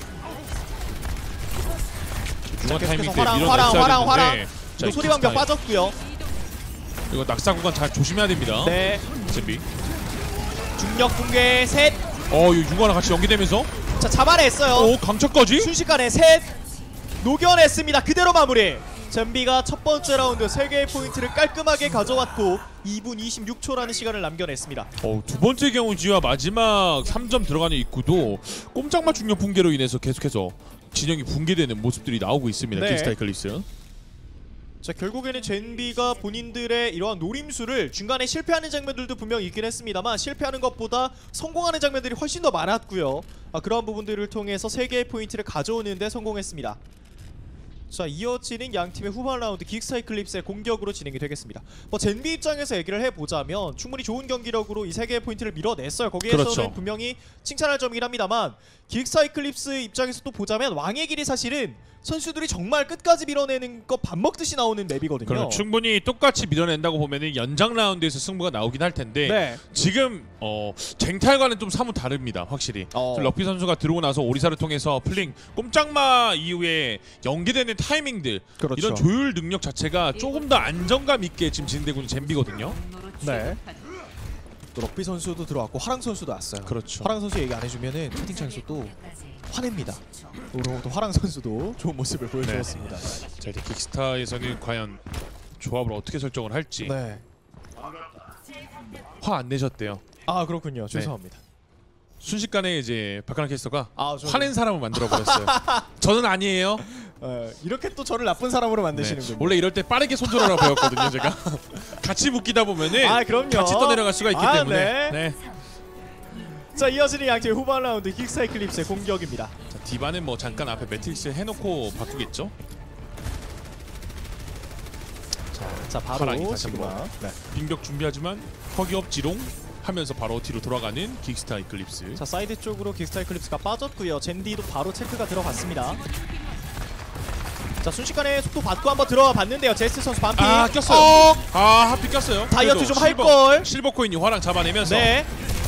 중간 타이밍 계속해서 때 화랑, 밀어냈어야 화랑, 화랑. 됐는데 자, 또 소리방벽 킥스타일. 빠졌고요. 이거 낙사 구간 잘 조심해야 됩니다. 네. 젠비. 중력 붕괴 셋. 어 이거 융화랑 같이 연계되면서 자, 잡아냈어요. 오 강차까지? 순식간에 셋 녹여냈습니다. 그대로 마무리. 젠비가 첫 번째 라운드 세 개의 포인트를 깔끔하게 가져왔고 이 분 이십육 초라는 시간을 남겨냈습니다. 어, 두 번째 경우지와 마지막 삼 점 들어가는 입구도 꼼짝마 중력 붕괴로 인해서 계속해서 진영이 붕괴되는 모습들이 나오고 있습니다. 네. 킥스타 이클립스. 자, 결국에는 젠비가 본인들의 이러한 노림수를 중간에 실패하는 장면들도 분명 있긴 했습니다만 실패하는 것보다 성공하는 장면들이 훨씬 더 많았고요. 아, 그러한 부분들을 통해서 세 개의 포인트를 가져오는 데 성공했습니다. 자, 이어지는 양팀의 후반 라운드 긱사이클립스의 공격으로 진행이 되겠습니다. 뭐 젠비 입장에서 얘기를 해보자면 충분히 좋은 경기력으로 이 세 개의 포인트를 밀어냈어요. 거기에서는 그렇죠. 분명히 칭찬할 점이긴 합니다만 긱사이클립스 입장에서 또 보자면 왕의 길이 사실은 선수들이 정말 끝까지 밀어내는 거 밥 먹듯이 나오는 맵이거든요. 그럼 충분히 똑같이 밀어낸다고 보면은 연장 라운드에서 승부가 나오긴 할 텐데 네. 지금 어 쟁탈과는 좀 사뭇 다릅니다. 확실히. 어. 럭비 선수가 들어오고 나서 오리사를 통해서 플링 꼼짝마 이후에 연계되는 타이밍들 그렇죠. 이런 조율 능력 자체가 조금 더 안정감 있게 지금 진행되고 있는 젠비거든요. 네. 또 럭비 선수도 들어왔고 화랑 선수도 왔어요. 그렇죠. 화랑 선수 얘기 안 해주면은 채팅창에서 또 화냅니다. 그리고 또 화랑 선수도 좋은 모습을 보여주었습니다. 자 이제 긱스타에서는 과연 조합을 어떻게 설정을 할지 네. 화 안 내셨대요. 아 그렇군요. 죄송합니다. 순식간에 이제 박하나 캐스터가 아, 저는- 화낸 사람을 만들어 버렸어요. 저는 아니에요. 어, 이렇게 또 저를 나쁜 사람으로 네. 만드시는군요. 원래 이럴 때 빠르게 손절하라 보였거든요, 제가. 같이 묶이다 보면은 아 그럼요. 같이 떠내려갈 수가 있기 아, 때문에. 네. 네. 자 이어지는 양팀 후반 라운드 긱스타 이클립스의 공격입니다. 자, 디바는 뭐 잠깐 앞에 매트릭스 해놓고 바꾸겠죠. 자 바로 화랑이 다시 지금 한번. 네. 빙벽 준비하지만 턱이 없지롱 하면서 바로 뒤로 돌아가는 긱스타 이클립스. 자 사이드 쪽으로 긱스타 이클립스가 빠졌고요. 젠디도 바로 체크가 들어갔습니다. 자 순식간에 속도 받고 한번 들어가 봤는데요. 제스 선수 반피. 아 꼈어요. 어! 아 하필 꼈어요. 다이어트 그래도 좀 할 실버- 걸. 실버 코인이 화랑 잡아내면서. 네.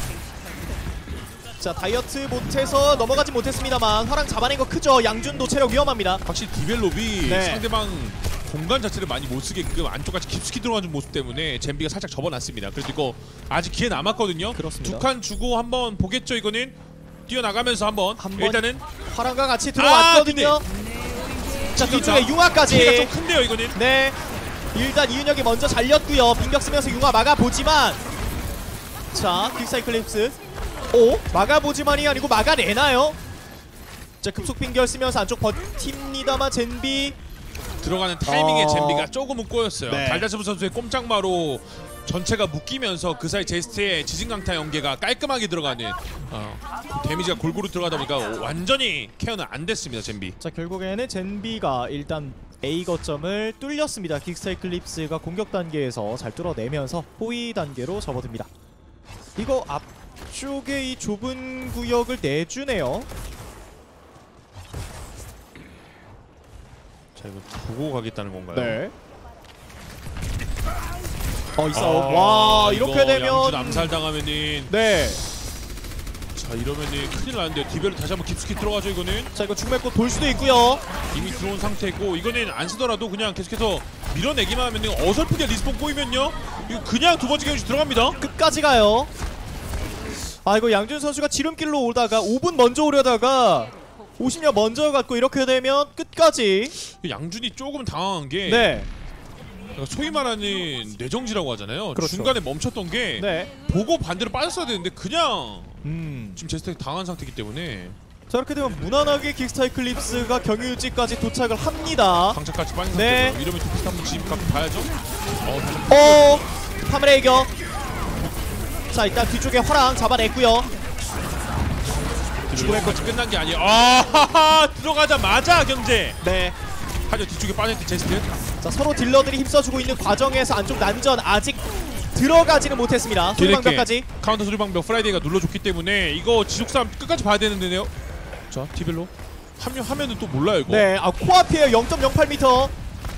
자 다이어트 못해서 넘어가지 못했습니다만 화랑 잡아낸 거 크죠. 양준도 체력 위험합니다. 확실히 디벨롭이 네. 상대방 공간 자체를 많이 못 쓰게끔 안쪽까지 깊숙이 들어가는 모습 때문에 젠비가 살짝 접어놨습니다. 그래도 이거 아직 기회 남았거든요. 그렇습니다. 두 칸 주고 한번 보겠죠. 이거는 뛰어나가면서 한번 한번 일단은 화랑과 같이 들어왔거든요. 자 지금 뒤쪽에 자, 융화까지. 피해가 좀 큰데요. 이거는 네. 일단 이윤혁이 먼저 잘렸고요. 빙벽 쓰면서 융화 막아보지만 자 퀵사 이클립스 오? 막아보지만이 아니고 막아내나요? 자 급속 빙결 쓰면서 안쪽 버팁니다만 젠비 들어가는 타이밍에 어. 젠비가 조금은 꼬였어요. 네. 달다스부 선수의 꼼짝마로 전체가 묶이면서 그 사이 제스트의 지진강타 연계가 깔끔하게 들어가는 어, 그 데미지가 골고루 들어가다 보니까 완전히 케어는 안 됐습니다. 젠비. 자 결국에는 젠비가 일단 A 거점을 뚫렸습니다. 긱스타 이클립스가 공격 단계에서 잘 뚫어내면서 호위 단계로 접어듭니다. 이거 앞쪽에 이 좁은 구역을 내주네요. 자 이거 보고 가겠다는 건가요? 네. 어, 이 아, 싸움. 와, 이렇게 이거 되면 양준 암살당하면은 네. 자 이러면은 큰일 나는데 디벨로 다시 한번 깊숙이 들어가죠. 이거는 자, 이거 중맥고 돌 수도 있고요. 이미 들어온 상태고 이거는 안 쓰더라도 그냥 계속해서 밀어내기만 하면은 어설프게 리스폰 꼬이면요 이거 그냥 두 번째 경기 들어갑니다. 끝까지 가요. 아, 이거 양준 선수가 지름길로 오다가 오 분 먼저 오려다가 오십 년 먼저 갔고 이렇게 되면 끝까지 양준이 조금 당황한 게 네. 소위 말하는 뇌정지라고 하잖아요. 그렇죠. 중간에 멈췄던 게 네. 보고 반대로 빠졌어야 되는데 그냥 음. 지금 제스텍 당한 상태이기 때문에 자, 이렇게 되면 무난하게 긱스타 이클립스가 경유지까지 도착을 합니다. 강착까지 빠진 네. 상태로 이러면 두피스 한번 지금 각 봐야죠. 어, 다시 한번 어! 카메라 이겨. 자, 일단 뒤쪽에 화랑 잡아냈고요. 죽음의 것이 끝난 게 아니에요. 아 들어가자마자 견제. 네. 하죠. 뒤쪽에 빠졌던 제스트. 자, 서로 딜러들이 힘써주고 있는 과정에서 안쪽 난전 아직 들어가지는 못했습니다. 소리방벽까지. 카운터 소리방벽 프라이데이가 눌러줬기 때문에 이거 지속싸움 끝까지 봐야 되는데요. 자 디벨로 합류하면은 또 몰라요 이거. 네, 아 코앞이에요. 영 점 영팔 미터.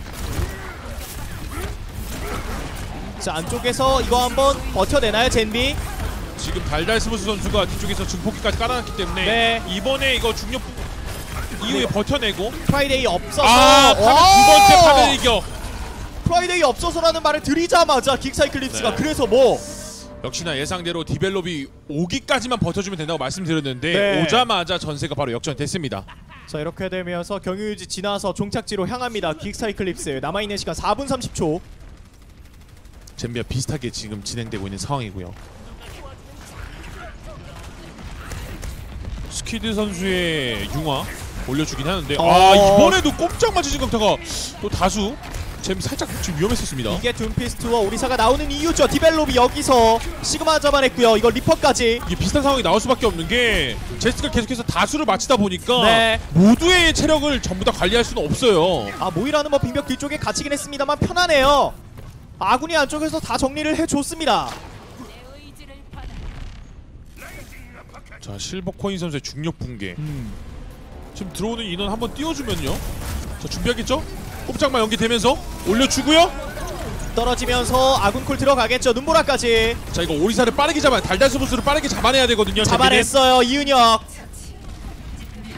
자, 안쪽에서 이거 한번 버텨내나요, 젠비? 지금 달달 스무스 선수가 뒤쪽에서 증폭기까지 깔아놨기 때문에 네. 이번에 이거 중력 이후에 네. 버텨내고 프라이데이 없어서. 아 파면 두 번째 파면 이겨. 프라이데이 없어서라는 말을 드리자마자 긱스타 이클립스가 네. 그래서 뭐 역시나 예상대로 디벨롭이 오기까지만 버텨주면 된다고 말씀드렸는데 네. 오자마자 전세가 바로 역전됐습니다. 자, 이렇게 되면서 경유지 지나서 종착지로 향합니다. 긱스타 이클립스 남아있는 시간 사 분 삼십 초. 젠비와 비슷하게 지금 진행되고 있는 상황이고요. 스퀴드 선수의 융화 올려주긴 하는데 어. 아 이번에도 꼼짝 맞으신 강타가 또 다수 잼 살짝 지금 위험했었습니다. 이게 둠피스트와 오리사가 나오는 이유죠. 디벨롭이 여기서 시그마 잡아냈고요. 이거 리퍼까지. 이게 비슷한 상황이 나올 수밖에 없는 게 제스트가 계속해서 다수를 맞히다 보니까 네. 모두의 체력을 전부 다 관리할 수는 없어요. 아, 모이라는 뭐 빙벽 뒤쪽에 갇히긴 했습니다만 편하네요. 아군이 안쪽에서 다 정리를 해줬습니다. 자 실버 코인 선수의 중력 붕괴. 음. 지금 들어오는 인원 한번 띄워주면요. 자 준비하겠죠? 꼼짝마 연기되면서 올려주고요. 떨어지면서 아군콜 들어가겠죠. 눈보라까지 자 이거 오리사를 빠르게 잡아 달달스무스를 빠르게 잡아내야 되거든요. 잡아냈어요. 이은혁.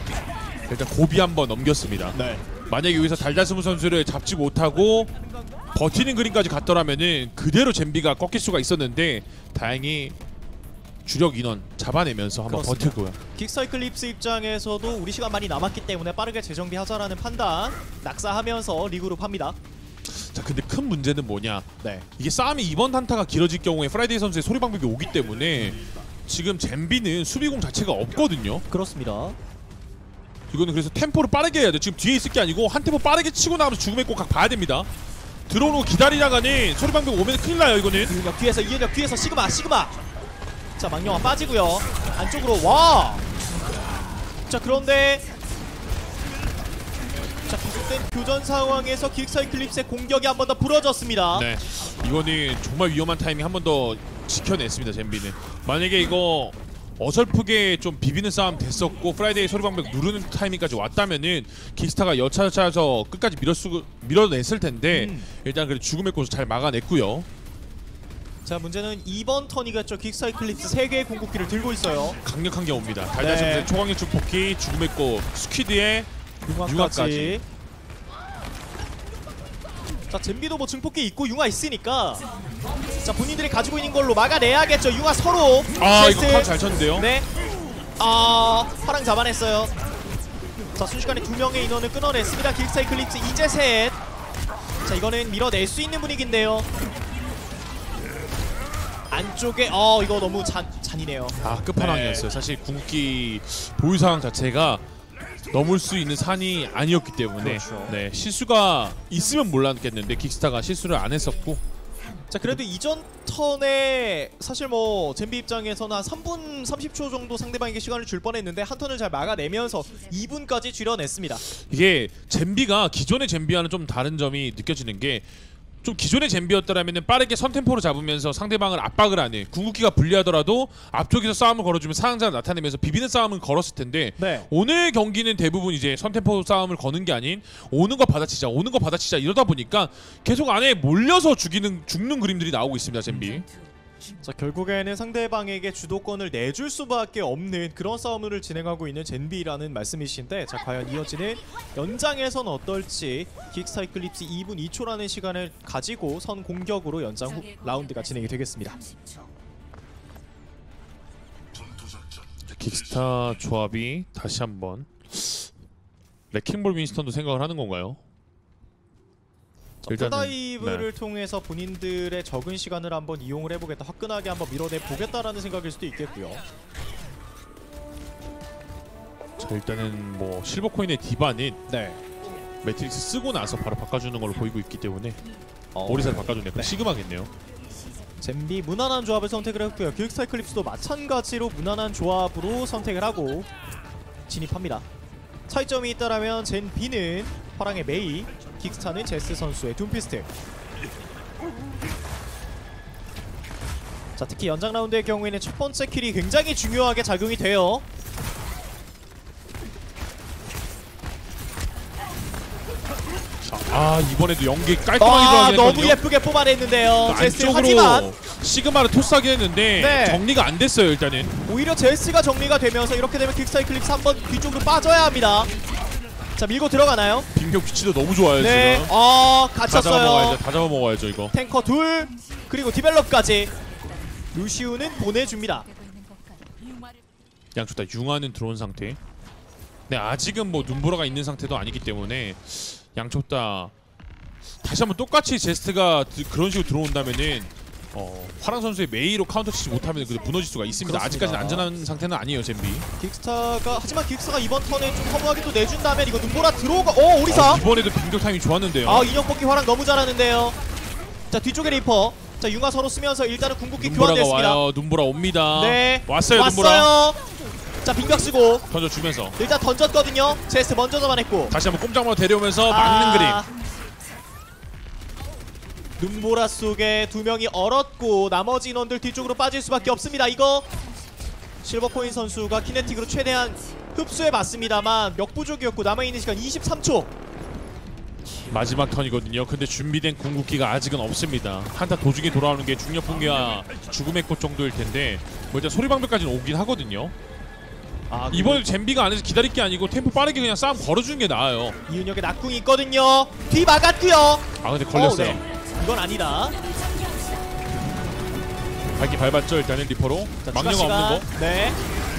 일단 고비 한번 넘겼습니다. 네. 만약에 여기서 달달스무 선수를 잡지 못하고 버티는 그림까지 갔더라면은 그대로 젠비가 꺾일 수가 있었는데 다행히 주력 인원 잡아내면서 한번 그렇습니다. 버티고요. 킥사이클립스 입장에서도 우리 시간 많이 남았기 때문에 빠르게 재정비하자라는 판단 낙사하면서 리그룹 합니다. 자 근데 큰 문제는 뭐냐? 네. 이게 싸움이 이번 단타가 길어질 경우에 프라이데이 선수의 소리 방법이 오기 때문에 지금 젠비는 수비공 자체가 없거든요. 그렇습니다. 이거는 그래서 템포를 빠르게 해야 돼. 지금 뒤에 있을 게 아니고 한 템포 빠르게 치고 나가면서 죽음의 꽃각 봐야 됩니다. 들어오고 기다리다가는 소리 방법 오면 큰일 나요 이거는. 이은혁 뒤에서 이은혁 뒤에서 시그마 시그마. 자 망령아 빠지고요. 안쪽으로 와. 자 그런데 자 계속된 교전 상황에서 기획사이클립스의 공격이 한 번 더 부러졌습니다. 네, 이거는 정말 위험한 타이밍 한 번 더 지켜냈습니다 젠비는. 만약에 이거 어설프게 좀 비비는 싸움 됐었고 프라이데이 소리방벽 누르는 타이밍까지 왔다면은 킥스타가 여차저차해서 끝까지 밀어쓰고, 밀어냈을 텐데 음. 일단 그래도 죽음의 꽃을 잘 막아냈고요. 자 문제는 이번 턴이겠죠. 기획사이클립스 세 개의 궁극기를 들고 있어요. 강력한 게 옵니다. 달달심의 네. 초강력 축복기, 죽음의 꽃, 스퀴드의 융화까지. 융화까지. 자 젠비도 뭐 증폭기 있고 융화 있으니까 자 본인들이 가지고 있는 걸로 막아내야겠죠. 융화 서로. 아 제스트. 이거 카드 잘 쳤는데요. 네. 아 화랑 잡아냈어요. 자 순식간에 두 명의 인원을 끊어냈습니다. 기획사이클립스 이제 셋. 자 이거는 밀어낼 수 있는 분위기인데요. 안쪽에 어 이거 너무 잔, 잔이네요. 아 끝판왕이었어요. 사실 궁극기 보유 상황 자체가 넘을 수 있는 산이 아니었기 때문에 그렇죠. 네 실수가 있으면 몰랐겠는데 킥스타가 실수를 안 했었고. 자 그래도 이전 턴에 사실 뭐 젠비 입장에서는 한 삼 분 삼십 초 정도 상대방에게 시간을 줄 뻔했는데 한 턴을 잘 막아내면서 이 분까지 줄여냈습니다. 이게 젠비가 기존의 젠비와는 좀 다른 점이 느껴지는 게 좀 기존의 젠비였더라면 빠르게 선템포로 잡으면서 상대방을 압박을 하는 궁극기가 불리하더라도 앞쪽에서 싸움을 걸어주면 상황자를 나타내면서 비비는 싸움을 걸었을 텐데 네. 오늘 경기는 대부분 이제 선템포 싸움을 거는 게 아닌 오는 거 받아치자 오는 거 받아치자 이러다 보니까 계속 안에 몰려서 죽이는 죽는 그림들이 나오고 있습니다 젠비. 자 결국에는 상대방에게 주도권을 내줄 수밖에 없는 그런 싸움을 진행하고 있는 젠비라는 말씀이신데 자 과연 이어지는 연장에서는 어떨지. 킥사이클립스 이 분 이 초라는 시간을 가지고 선 공격으로 연장 후 라운드가 진행이 되겠습니다. 킥스타 조합이 다시 한번 레킹볼 윈스턴도 생각을 하는 건가요? 일단은, 풀다이브를 통해서 본인들의 적은 시간을 한번 이용을 해보겠다, 화끈하게 한번 밀어내 보겠다라는 생각일 수도 있겠고요. 자 일단은 뭐 실버 코인의 디바는 네. 매트릭스 쓰고 나서 바로 바꿔주는 걸로 보이고 있기 때문에 어, 오리사를 바꿔줬네요. 그럼 네. 시그마겠네요. 젠비 무난한 조합을 선택을 했고요. 기획사이클립스도 마찬가지로 무난한 조합으로 선택을 하고 진입합니다. 차이점이 있다라면 젠비는 화랑의 메이, 킥스타는 제스 선수의 둠피스트. 자 특히 연장 라운드의 경우에는 첫 번째 킬이 굉장히 중요하게 작용이 돼요. 아 이번에도 연기 깔끔하게 아 들어가긴 너무 했거든요. 예쁘게 뽑아냈는데요. 제스. 안쪽으로 하지만 시그마를 토스하긴 했는데 네. 정리가 안 됐어요 일단은. 오히려 제스가 정리가 되면서 이렇게 되면 킥사이클립스 한번 뒤쪽으로 빠져야 합니다. 자 밀고 들어가나요? 빙벽 위치도 너무 좋아요 네. 지금. 어 다 갇혔어요. 잡아먹어야죠. 다 잡아먹어야죠 이거. 탱커 둘 그리고 디벨롭까지. 루시우는 보내줍니다. 양쪽 다 융화는 들어온 상태. 네 아직은 뭐 눈보라가 있는 상태도 아니기 때문에 양쪽 다 다시 한번 똑같이 제스트가 드, 그런 식으로 들어온다면은 어, 화랑 선수의 메이로 카운터 치지 못하면 그래도 무너질 수가 있습니다. 그렇습니다. 아직까지는 안전한 상태는 아니에요 젠비. 킥스타가 하지만 킥스타가 이번 턴에 좀 허무하게 또 내준다면 이거 눈보라 들어오가. 오 오리사. 어, 이번에도 빙벽 타이밍 좋았는데요. 아 인형 뽑기 화랑 너무 잘하는데요. 자 뒤쪽에 리퍼. 자 융화 서로 쓰면서 일단은 궁극기 눈보라가 교환됐습니다. 와요. 눈보라 옵니다. 네 왔어요 눈보라. 왔어요. 자 빙벽 쓰고 던져주면서 일단 던졌거든요. 제스 먼저 잡아냈고. 다시 한번 꼼짝마로 데려오면서 막는 그림. 아, 눈보라 속에 두 명이 얼었고 나머지 인원들 뒤쪽으로 빠질 수밖에 없습니다. 이거 실버코인 선수가 키네틱으로 최대한 흡수해봤습니다만 역부족이었고 남아있는 시간 이십삼 초. 마지막 턴이거든요. 근데 준비된 궁극기가 아직은 없습니다. 한타 도중에 돌아오는 게 중력 붕괴와 죽음의 꽃 정도일 텐데 뭐 일단 소리방벽까지는 오긴 하거든요. 아, 이번에도 젠비가 안에서 기다릴 게 아니고 템포 빠르게 그냥 싸움 걸어주는 게 나아요. 이은혁의 낙궁이 있거든요. 뒤 막았고요. 아 근데 걸렸어요. 어, 네. 이건 아니다. 발기 밟았죠. 일단은 리퍼로 자, 망령아 추가 없는 거. 시간. 네.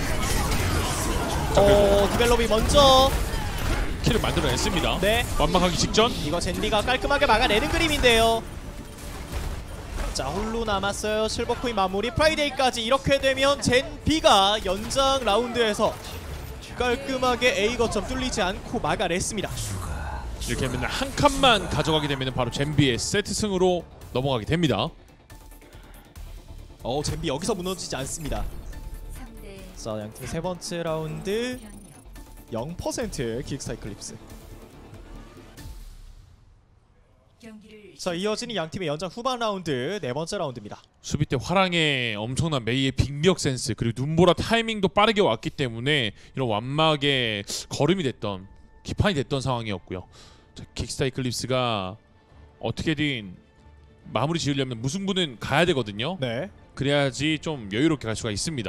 자, 어, 디벨롭이 먼저. 킬을 만들어냈습니다. 네. 완막하기 직전. 이거 젠비가 깔끔하게 막아내는 그림인데요. 자, 홀로 남았어요. 실버코인 마무리. 프라이데이까지 이렇게 되면 젠비가 연장 라운드에서 깔끔하게 A 거점 뚫리지 않고 막아냈습니다. 이렇게 하면 한 칸만 가져가게 되면 바로 젠비의 세트 승으로 넘어가게 됩니다. 어, 젠비 여기서 무너지지 않습니다. 삼 대 자, 양팀 세 번째 라운드 변경. 영 퍼센트 긱스타이클립스. 경기를 자, 이어지는 양팀의 연장 후반 라운드 네 번째 라운드입니다. 수비 때 화랑의 엄청난 메이의 빙벽 센스 그리고 눈보라 타이밍도 빠르게 왔기 때문에 이런 완막에 걸음이 됐던 기판이 됐던 상황이었고요. 자, 긱스타이클립스가 어떻게든 마무리 지으려면 무승부는 가야 되거든요. 네. 그래야지 좀 여유롭게 갈 수가 있습니다.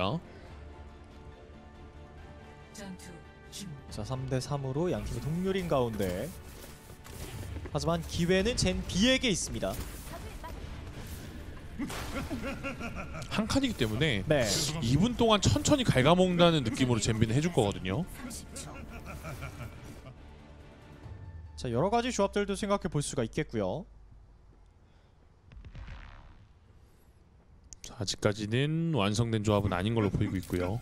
전투 중. 자, 삼 대 삼으로 양팀이 동률인 가운데 하지만 기회는 젠비에게 있습니다. 한 칸이기 때문에 네. 이 분 동안 천천히 갉아먹는다는 느낌으로 젠비는 해줄 거거든요. 삼십 초. 자, 여러 가지 조합들도 생각해 볼 수가 있겠고요. 자, 아직까지는 완성된 조합은 아닌 걸로 보이고 있고요.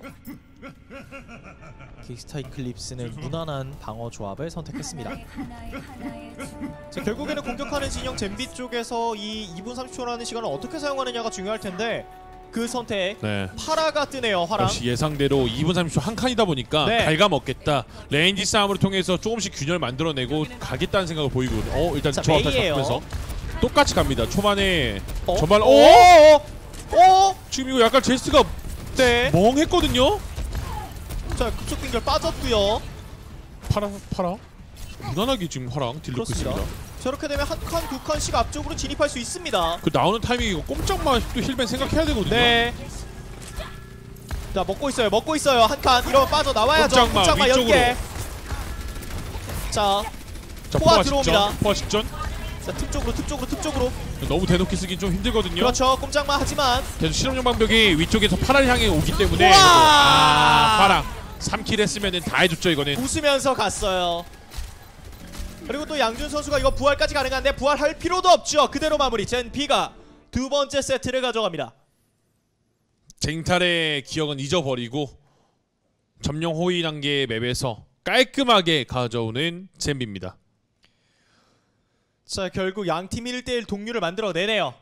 긱스타이클립스는 무난한 방어 조합을 선택했습니다. 하나의 하나의 하나의 중. 자, 결국에는 공격하는 진영 젠비 쪽에서 이 이 분 삼십 초라는 시간을 어떻게 사용하느냐가 중요할 텐데 그 선택 네. 파라가 뜨네요. 화랑. 역시 예상대로 이 분 삼십 초 한 칸이다 보니까 네. 갉아먹겠다. 레인지 싸움을 통해서 조금씩 균열 만들어내고 가겠다는 생각을 보이고 어 일단 자, 조합 다시 메이예요. 바꾸면서 똑같이 갑니다. 초반에 어? 정말 어? 어? 어? 지금 이거 약간 제스가 네. 멍했거든요. 자, 급속 빙결 빠졌고요. 파라 파라 무난하게 지금 화랑 딜 넣고 그렇습니다. 있습니다. 저렇게 되면 한 칸, 두 칸씩 앞쪽으로 진입할 수 있습니다. 그 나오는 타이밍 이거 꼼짝마 또 힐벤 생각해야 되거든요. 네. 자, 먹고 있어요. 먹고 있어요. 한 칸. 이러면 빠져 나와야죠. 꼼짝마 꼼짝마 위쪽으로. 연계. 자, 자, 포화 포화 들어옵니다. 직전. 포화 직전. 자, 틈 쪽으로, 틈 쪽으로, 틈 쪽으로. 너무 대놓고 쓰긴 좀 힘들거든요. 그렇죠. 꼼짝마 하지만 계속 실험용 방벽이 위쪽에서 파라를 향해 오기 때문에 우와! 아 파라 삼 킬 했으면은 다 해줬죠 이거는. 웃으면서 갔어요. 그리고 또 양준 선수가 이거 부활까지 가능한데 부활할 필요도 없죠. 그대로 마무리. 젠비가 두 번째 세트를 가져갑니다. 쟁탈의 기억은 잊어버리고 점령 호위 단계 맵에서 깔끔하게 가져오는 젠비입니다. 자, 결국 양팀 일 대 일 동률을 만들어내네요.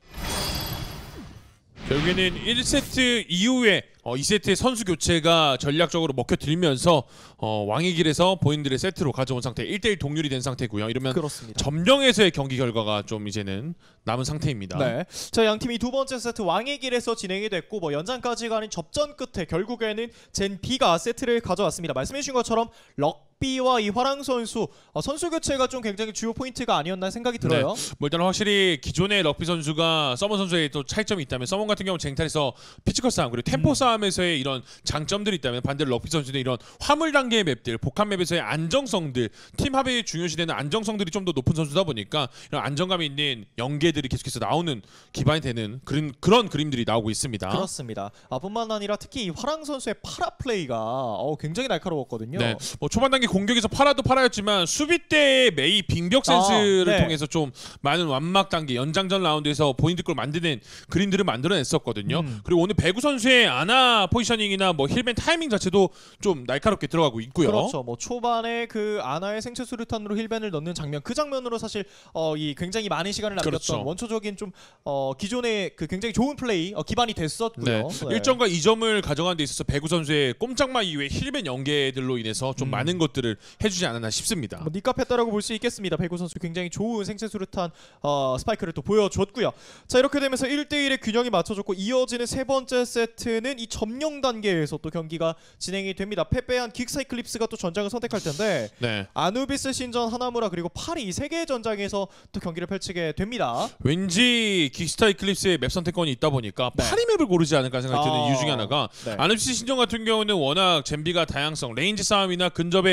결국에는 일 세트 이후에 어, 이 세트의 선수 교체가 전략적으로 먹혀들면서 어, 왕의 길에서 본인들의 세트로 가져온 상태 일 대 일 동률이 된 상태고요. 이러면 그렇습니다. 점령에서의 경기 결과가 좀 이제는 남은 상태입니다. 네. 자, 양팀이 두 번째 세트 왕의 길에서 진행이 됐고 뭐 연장까지 가는 접전 끝에 결국에는 젠비가 세트를 가져왔습니다. 말씀해주신 것처럼 럭비와 이 화랑 선수 어, 선수 교체가 좀 굉장히 주요 포인트가 아니었나 생각이 들어요. 네. 뭐 일단 확실히 기존의 럭비 선수가 서먼 선수의 또 차이점이 있다면 서먼 같은 경우 쟁탈에서 피지컬 싸움 그리고 템포 음. 싸움에서의 이런 장점들이 있다면 반대로 럭비 선수는 이런 화물 단계의 맵들 복합 맵에서의 안정성들 팀 합의 중요시되는 안정성들이 좀 더 높은 선수다 보니까 이런 안정감이 있는 연계들이 계속해서 나오는 기반이 되는 그런 그런 그림들이 나오고 있습니다. 그렇습니다. 아, 뿐만 아니라 특히 이 화랑 선수의 파라 플레이가 어, 굉장히 날카로웠거든요. 네, 뭐 초반 단계 공격에서 파라도 파라였지만 수비 때의 메이 빙벽 센스를 아, 네. 통해서 좀 많은 완막 단계 연장전 라운드에서 본인들 걸 만드는 그림들을 만들어냈었거든요. 음. 그리고 오늘 배구 선수의 아나 포지셔닝이나 뭐 힐벤 타이밍 자체도 좀 날카롭게 들어가고 있고요. 그렇죠. 뭐 초반에 그 아나의 생체 수류탄으로 힐벤을 넣는 장면, 그 장면으로 사실 어, 이 굉장히 많은 시간을 남겼던 그렇죠. 원초적인 좀 어, 기존의 그 굉장히 좋은 플레이 어, 기반이 됐었고요. 네. 네. 일 점과 이 점을 가져가는 데 있어서 배구 선수의 꼼짝마 이후에 힐벤 연계들로 인해서 좀 음. 많은 것들을 해주지 않았나 싶습니다. 뭐 니값했다라고 볼 수 있겠습니다. 배구 선수 굉장히 좋은 생체 수류탄 어, 스파이크를 또 보여줬고요. 자, 이렇게 되면서 일 대 일의 균형이 맞춰졌고 이어지는 세 번째 세트는 이 점령 단계에서 또 경기가 진행이 됩니다. 패배한 긱스타이클립스가 또 전장을 선택할 텐데 네. 아누비스 신전 하나무라 그리고 파리 이 세 개의 전장에서 또 경기를 펼치게 됩니다. 왠지 긱스타 이클립스의 맵 선택권이 있다 보니까 네. 파리 맵을 고르지 않을까 생각이 드는 아, 이유 중에 하나가 네. 아누비스 신전 같은 경우는 워낙 젠비가 다양성, 레인지 싸움이나 근접의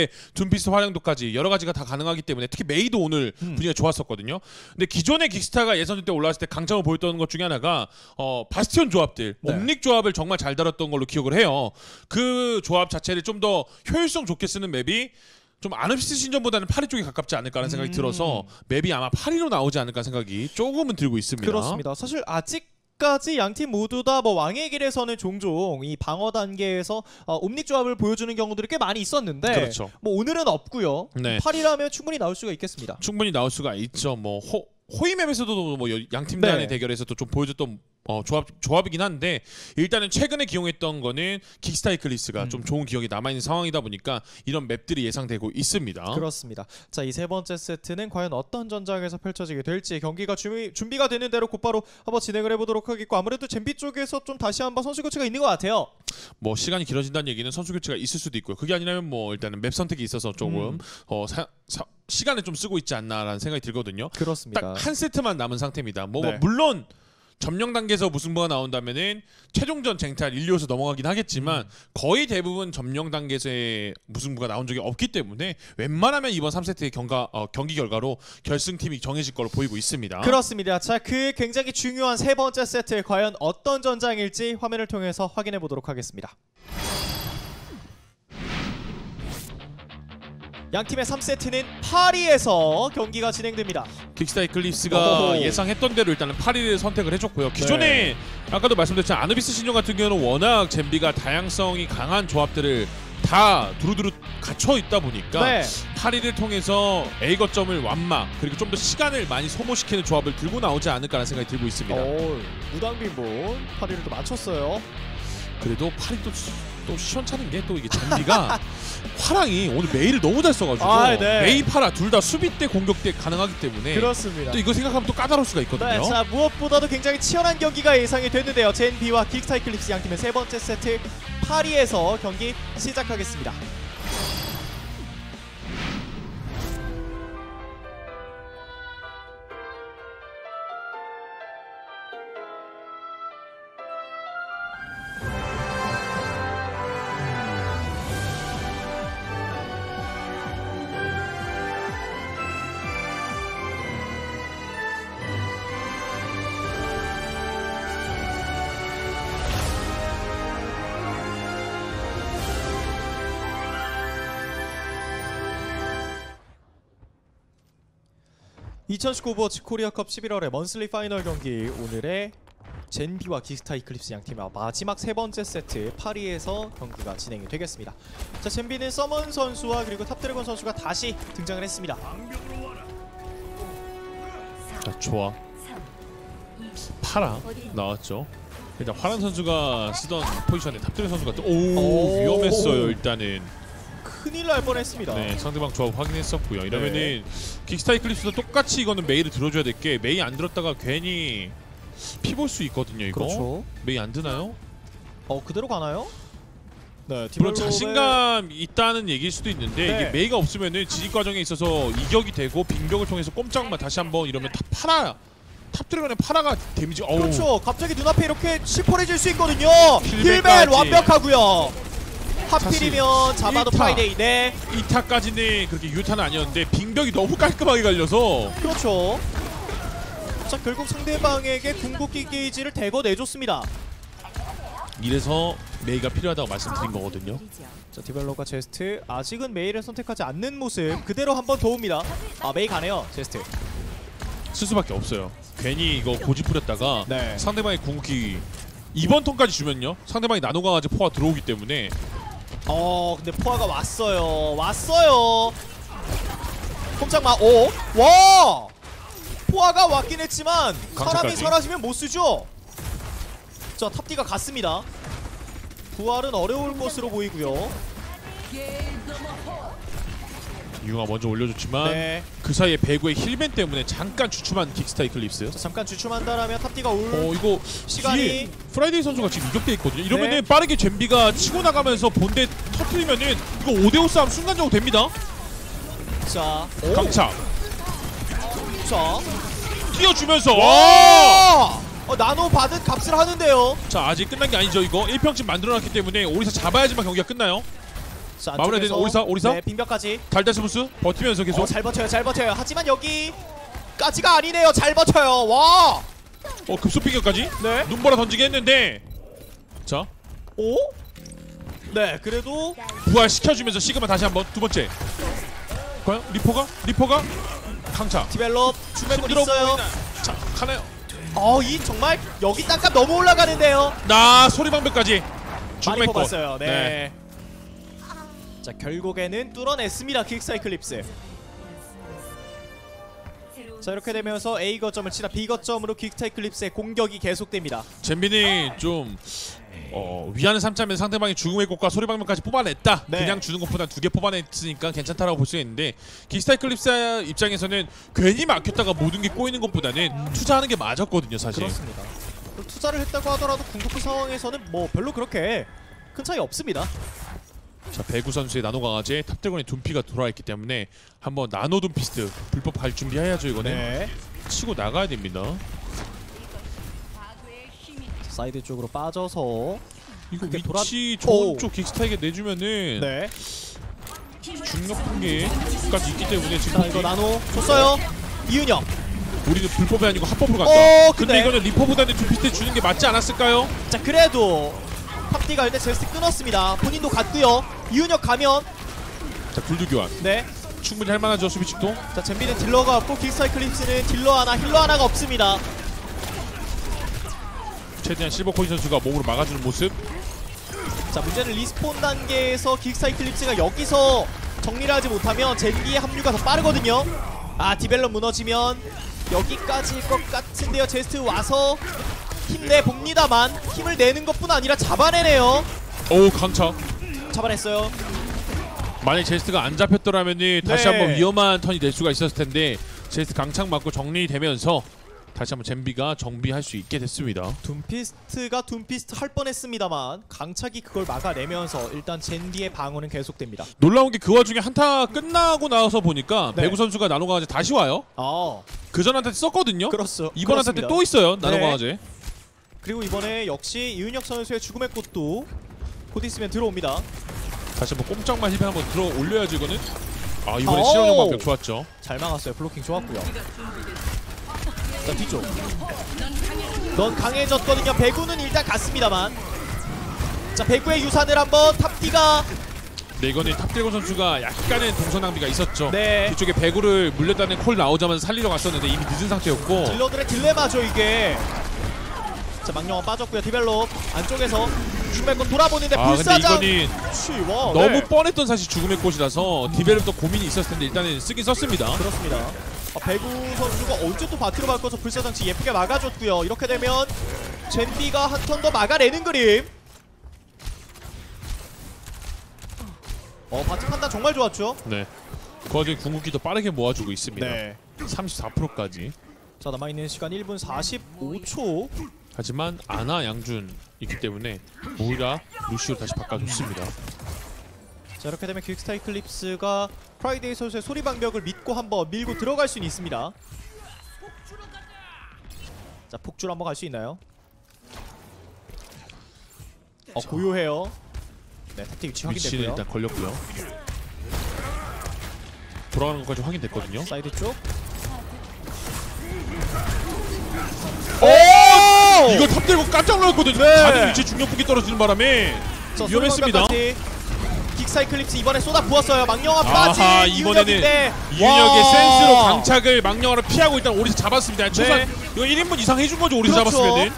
둠피스 활용도까지 여러 가지가 다 가능하기 때문에 특히 메이도 오늘 음. 분위기가 좋았었거든요. 근데 기존의 긱스타가 예선전 때 올라왔을 때 강점을 보였던 것 중에 하나가 어, 바스티온 조합들, 네. 옴닉 조합을 정말 잘 다뤘던 걸로 기억을 해요. 그 조합 자체를 좀 더 효율성 좋게 쓰는 맵이 좀 아누비스 신전보다는 파리 쪽에 가깝지 않을까라는 생각이 음. 들어서 맵이 아마 파리로 나오지 않을까 생각이 조금은 들고 있습니다. 그렇습니다. 사실 아직까지 양 팀 모두 다 뭐 왕의 길에서는 종종 이 방어 단계에서 어, 옴닉 조합을 보여주는 경우들이 꽤 많이 있었는데 그렇죠. 뭐 오늘은 없고요. 네. 팔이라면 충분히 나올 수가 있겠습니다. 충분히 나올 수가 있죠. 뭐 호, 호이맵에서도 뭐 양 팀 간의 네. 대결에서도 좀 보여줬던 어, 조합 조합이긴 한데 일단은 최근에 기용했던 거는 긱스타 이클립스가 음. 좀 좋은 기억이 남아 있는 상황이다 보니까 이런 맵들이 예상되고 있습니다. 그렇습니다. 자, 이 세 번째 세트는 과연 어떤 전장에서 펼쳐지게 될지 경기가 준비, 준비가 되는 대로 곧바로 한번 진행을 해보도록 하겠고 아무래도 젠비 쪽에서 좀 다시 한번 선수 교체가 있는 것 같아요. 뭐 시간이 길어진다는 얘기는 선수 교체가 있을 수도 있고요. 그게 아니라면 뭐 일단은 맵 선택이 있어서 조금 음. 어, 사, 사, 시간을 좀 쓰고 있지 않나라는 생각이 들거든요. 그렇습니다. 딱 한 세트만 남은 상태입니다. 뭐, 네. 뭐 물론 점령 단계에서 무승부가 나온다면은 최종전 쟁탈 일, 이호에서 넘어가긴 하겠지만 음. 거의 대부분 점령 단계에서의 무승부가 나온 적이 없기 때문에 웬만하면 이번 삼 세트의 경가, 어, 경기 결과로 결승팀이 정해질 걸로 보이고 있습니다. 그렇습니다. 자, 그 굉장히 중요한 세 번째 세트 과연 어떤 전장일지 화면을 통해서 확인해 보도록 하겠습니다. 양 팀의 삼 세트는 파리에서 경기가 진행됩니다. 긱스타 이클립스가 오호호. 예상했던 대로 일단은 파리를 선택을 해줬고요. 기존에 네. 아까도 말씀드렸지만 아누비스 신전 같은 경우는 워낙 젠비가 다양성이 강한 조합들을 다 두루두루 갖춰 있다 보니까 네. 파리를 통해서 A 거점을 완막 그리고 좀 더 시간을 많이 소모시키는 조합을 들고 나오지 않을까라는 생각이 들고 있습니다. 오, 무당빈본 파리를 또 맞췄어요. 그래도 파리 또, 수- 또 시원찮은 게 또 이게 젠비가 화랑이 오늘 메이를 너무 잘 써가지고 아, 네. 메이 파라 둘 다 수비 때 공격 때 가능하기 때문에 그렇습니다. 또 이거 생각하면 또 까다로울 수가 있거든요. 네, 자, 무엇보다도 굉장히 치열한 경기가 예상이 되는데요. 젠비와 긱스타 이클립스 양 팀의 세 번째 세트 파리에서 경기 시작하겠습니다. 이천십구 오버워치 코리아컵 십일월의 먼슬리 파이널 경기 오늘의 젠비와 긱스타 이클립스 양팀의 마지막 세 번째 세트 파리에서 경기가 진행이 되겠습니다. 자, 젠비는 서먼 선수와 그리고 탑드래곤 선수가 다시 등장을 했습니다. 자, 좋아. 파라 나왔죠. 일단 화란 선수가 쓰던 포지션에 탑드레 선수가 또- 오, 오. 위험했어요. 일단은 큰일 날 뻔했습니다. 네, 상대방 조합 확인했었고요. 이러면은 긱스타 이클립스도 똑같이 이거는 메이를 들어줘야 될 게 메이 안 들었다가 괜히 피 볼 수 있거든요. 이거 그렇죠. 메이 안 드나요? 어, 그대로 가나요? 네, 물론 디발로의- 자신감 있다는 얘기일 수도 있는데 네. 이게 메이가 없으면은 지직 과정에 있어서 이격이 되고 빙벽을 통해서 꼼짝만 다시 한번 이러면 탑 파라 탑 드래곤의 파라가 데미지 어우 그렇죠. 갑자기 눈앞에 이렇게 시퍼해질 수 있거든요. 힐백까지. 힐백 완벽하고요. 하필이면 잡아도 일 타. 파이데이. 네, 이 타까지는 그렇게 유타는 아니었는데 빙벽이 너무 깔끔하게 갈려서 그렇죠. 자, 결국 상대방에게 궁극기 게이지를 대거 내줬습니다. 이래서 메이가 필요하다고 말씀드린 거거든요. 자, 디벨로가 제스트 아직은 메이를 선택하지 않는 모습 그대로 한번 도웁니다. 아, 메이 가네요. 제스트. 쓸 수밖에 없어요. 괜히 이거 고집 부렸다가 네. 상대방의 궁극기 이번 턴까지 주면요 상대방이 나노 강아지 포화 들어오기 때문에 어, 근데 포화가 왔어요. 왔어요. 꼼짝마. 오, 와! 포화가 왔긴 했지만 사람이 강차까지. 사라지면 못 쓰죠. 자, 탑디가 갔습니다. 부활은 어려울 것으로 보이고요. 유가 먼저 올려줬지만 네. 그 사이에 배구의 힐맨 때문에 잠깐 주춤한 킥스타 이클립스. 자, 잠깐 주춤한다라면 탑디가 올 어 이거 시간이- 뒤에 프라이데이 선수가 지금 이격돼 있거든요. 이러면은 네. 빠르게 젠비가 치고 나가면서 본대 터트리면은 이거 오 대 오 싸움 순간적으로 됩니다. 자, 오, 강착 자, 뛰어주면서 와! 와! 어, 나노 받은 값을 하는데요. 자 아직 끝난 게 아니죠. 이거 일 평집 만들어놨기 때문에 오리사 잡아야지만 경기가 끝나요. 자, 마무리가 되는 안쪽에서, 오리사, 오리사? 네, 빙벽까지. 달달스무스 버티면서 계속. 어, 잘 버텨요, 잘 버텨요. 하지만 여기까지가 아니네요. 잘 버텨요. 와. 어 급속 빙격까지. 네. 눈보라 던지게 했는데. 자 오? 네, 그래도 부활 시켜주면서 시그마 다시 한번 두 번째. 과연 리포가 리포가 강차. 디벨롭 주맥은 힘들어 있어요. 보이나. 자 가나요. 어, 이 정말 여기 땅값 너무 올라가는데요. 나 소리방벽까지. 많이 죽음의 꽃. 뽑았어요. 네. 자, 결국에는 뚫어냈습니다. 퀵사이클립스. 자, 이렇게 되면서 A 거점을 치다 B 거점으로 퀵사이클립스의 공격이 계속됩니다. 젠비는 좀 어, 위안을 삼자면 상대방이 죽음의 꽃과 소리방벽까지 뽑아냈다. 네. 그냥 주는 것보다 두 개 뽑아냈으니까 괜찮다라고 볼 수 있는데 킥스타이클립스 입장에서는 괜히 막혔다가 모든 게 꼬이는 것보다는 투자하는 게 맞았거든요, 사실. 그렇습니다. 투자를 했다고 하더라도 궁극기 상황에서는 뭐 별로 그렇게 큰 차이 없습니다. 자, 배구 선수의 나노 강화제 탑드래곤의 둠피가 돌아와 있기 때문에 한번 나노 둠피스트 불법 갈 준비해야죠. 이거는 네. 치고 나가야 됩니다. 사이드 쪽으로 빠져서 이거 그게 위치 돌아- 좋은 오. 쪽 킥스타에게 내주면은 네. 중력 붕괴까지 있기 때문에 자, 지금 이거 나노 줬어요. 이은영. 우리는 불법이 아니고 합법으로 간다. 어, 근데 근데- 이거는 리퍼보다는 둠피스트 주는 게 맞지 않았을까요? 자, 그래도 탑디가 일단 제스트 끊었습니다. 본인도 갔고요. 이은혁 가면 자, 굴두 교환 네. 충분히 할만하죠. 수비측도. 자, 젠비는 딜러가 없고 킥사이클립스는 딜러 하나, 힐러 하나가 없습니다. 최대한 실버코인 선수가 몸으로 막아주는 모습. 자, 문제는 리스폰 단계에서 킥사이클립스가 여기서 정리를 하지 못하면 젠비의 합류가 더 빠르거든요. 아, 디벨롭 무너지면 여기까지일 것 같은데요. 제스트 와서 힘내 봅니다만 힘을 내는 것뿐 아니라 잡아내네요. 오, 강차. 잡아냈어요. 만약 제스트가 안 잡혔더라면은 다시 네. 한번 위험한 턴이 될 수가 있었을 텐데 제스트 강착 맞고 정리되면서 다시 한번 젠비가 정비할 수 있게 됐습니다. 둠피스트가 둠피스트 할 뻔했습니다만 강착이 그걸 막아내면서 일단 젠비의 방어는 계속됩니다. 놀라운 게 그 와중에 한타 끝나고 나서 보니까 네. 배구 선수가 나노 강화제 다시 와요. 아, 그 전 한타 때 썼거든요. 그렇소. 이번 한타 때 그렇습니다. 또 있어요. 나노 네. 강화제. 그리고 이번에 역시 이은혁 선수의 죽음의 꽃도 곧 있으면 들어옵니다. 다시 한번 꼼짝만 힐패 한번 들어 올려야지 이거는. 아, 이번에 오. 실현형 방벽 좋았죠. 잘 막았어요. 블로킹 좋았고요. 자, 뒤쪽. 넌 강해졌거든요. 배구는 일단 갔습니다만. 자, 배구의 유산을 한번 탑디가 네, 이거는 탑드래곤 선수가 약간의 동선 낭비가 있었죠. 네. 뒤쪽에 배구를 물렸다는 콜 나오자마자 살리러 갔었는데 이미 늦은 상태였고. 딜러들의 딜레마죠 이게. 자, 망령아 빠졌고요. 디벨롭 안쪽에서 죽음의 꽃 돌아보는데 아, 근데 불사장. 이거는 치, 와, 너무 네. 뻔했던 사실 죽음의 꽃이라서 디벨롭도 고민이 있었을 텐데 일단은 쓰긴 썼습니다. 그렇습니다. 아, 배구 선수가 언제 또 바트로 바꿔서 불사장치 예쁘게 막아줬고요. 이렇게 되면 젠비가 한 턴 더 막아내는 그림. 어, 바트 판단 정말 좋았죠. 네. 그 와중에 궁극기도 빠르게 모아주고 있습니다. 네. 삼십사 퍼센트까지. 자, 남아있는 시간 일 분 사십오 초. 하지만 아나 양준 있기 때문에 모이라 루시오 다시 바꿔줬습니다. 자, 이렇게 되면 퀵스타이클립스가 프라이데이 선수의 소리방벽을 믿고 한번 밀고 들어갈 수는 있습니다. 자, 폭줄 한번 갈 수 있나요? 어, 고요해요. 네, 탑티 위치 위치는 확인됐고요. 일단 걸렸고요. 돌아가는 것까지 확인됐거든요. 사이드 쪽. 오! 이거 탑들고 깜짝 놀랐거든요. 네. 다들 위치 중력풍기 떨어지는 바람에 자, 위험했습니다. 소리방벽까지. 킥사이클립스 이번에 쏟아 부었어요. 망령아 빠진 아하, 이번에는 이은혁인데. 이윤혁의 와. 센스로 강착을 망령아로 피하고 일단 오리사 잡았습니다. 최소한 네. 이거 일 인분 이상 해준 거죠. 오리사 그렇죠. 잡았으면은.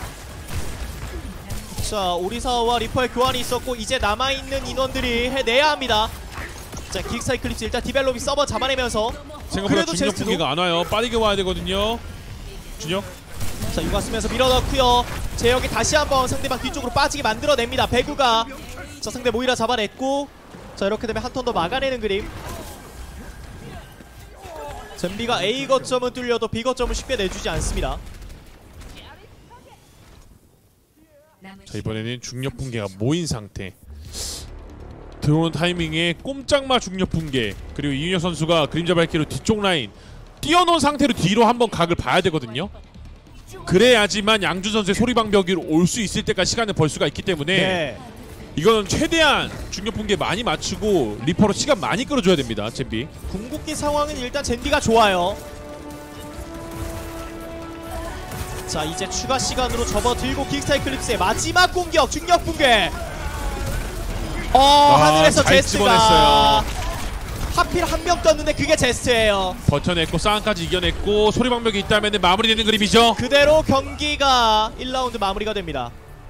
자, 오리사와 리퍼의 교환이 있었고 이제 남아있는 인원들이 해내야 합니다. 자, 킥사이클립스 일단 디벨롭이 서버 잡아내면서 생각보다 그래도 중력 제스트도. 풍기가 안 와요. 빠르게 와야 되거든요. 준혁. 자, 육아 쓰면서 밀어넣고요. 제혁이 다시 한번 상대방 뒤쪽으로 빠지게 만들어냅니다. 배구가 자, 상대 모이라 잡아냈고 자, 이렇게 되면 한 턴 더 막아내는 그림. 젠비가 A 거점은 뚫려도 B 거점을 쉽게 내주지 않습니다. 자, 이번에는 중력 붕괴가 모인 상태. 들어오는 타이밍에 꼼짝마 중력 붕괴 그리고 이윤혁 선수가 그림자 밝기로 뒤쪽 라인 띄워놓은 상태로 뒤로 한번 각을 봐야 되거든요. 그래야지만 양준 선수의 소리방벽으로 올 수 있을 때까지 시간을 벌 수가 있기 때문에 네. 이건 최대한 중력 붕괴 많이 맞추고 리퍼로 시간 많이 끌어줘야 됩니다. 젠비. 궁극기 상황은 일단 젠비가 좋아요. 자 이제 추가 시간으로 접어들고 킥스타 이클립스의 마지막 공격 중력 붕괴. 어 아, 하늘에서 잘 제스가 하필 한 명 떴는데 그게 제스예요. 버텨냈고 싸움까지 이겨냈고 소리방벽이 있다면 마무리되는 그림이죠. 그대로 경기가 일 라운드 마무리가 됩니다.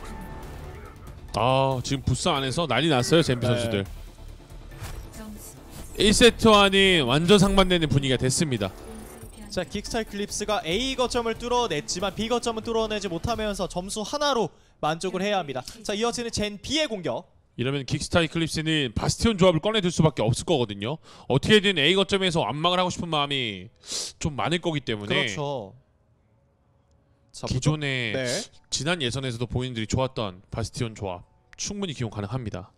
아 지금 부스 안에서 난리 났어요. 젠비 네. 선수들. 점수 일 세트와는 완전 상반되는 분위기가 됐습니다. 자 킥스타 이클립스가 A 거점을 뚫어냈지만 B 거점은 뚫어내지 못하면서 점수 하나로 만족을 해야 합니다. 자 이어지는 젠 B의 공격. 이러면 킥스타 이클립스는 바스티온 조합을 꺼내들 수밖에 없을 거거든요. 어떻게든 A 거점에서 완막을 하고 싶은 마음이 좀 많을 거기 때문에 그렇죠. 자, 기존에 네. 지난 예선에서도 본인들이 좋았던 바스티온 조합 충분히 기용 가능합니다.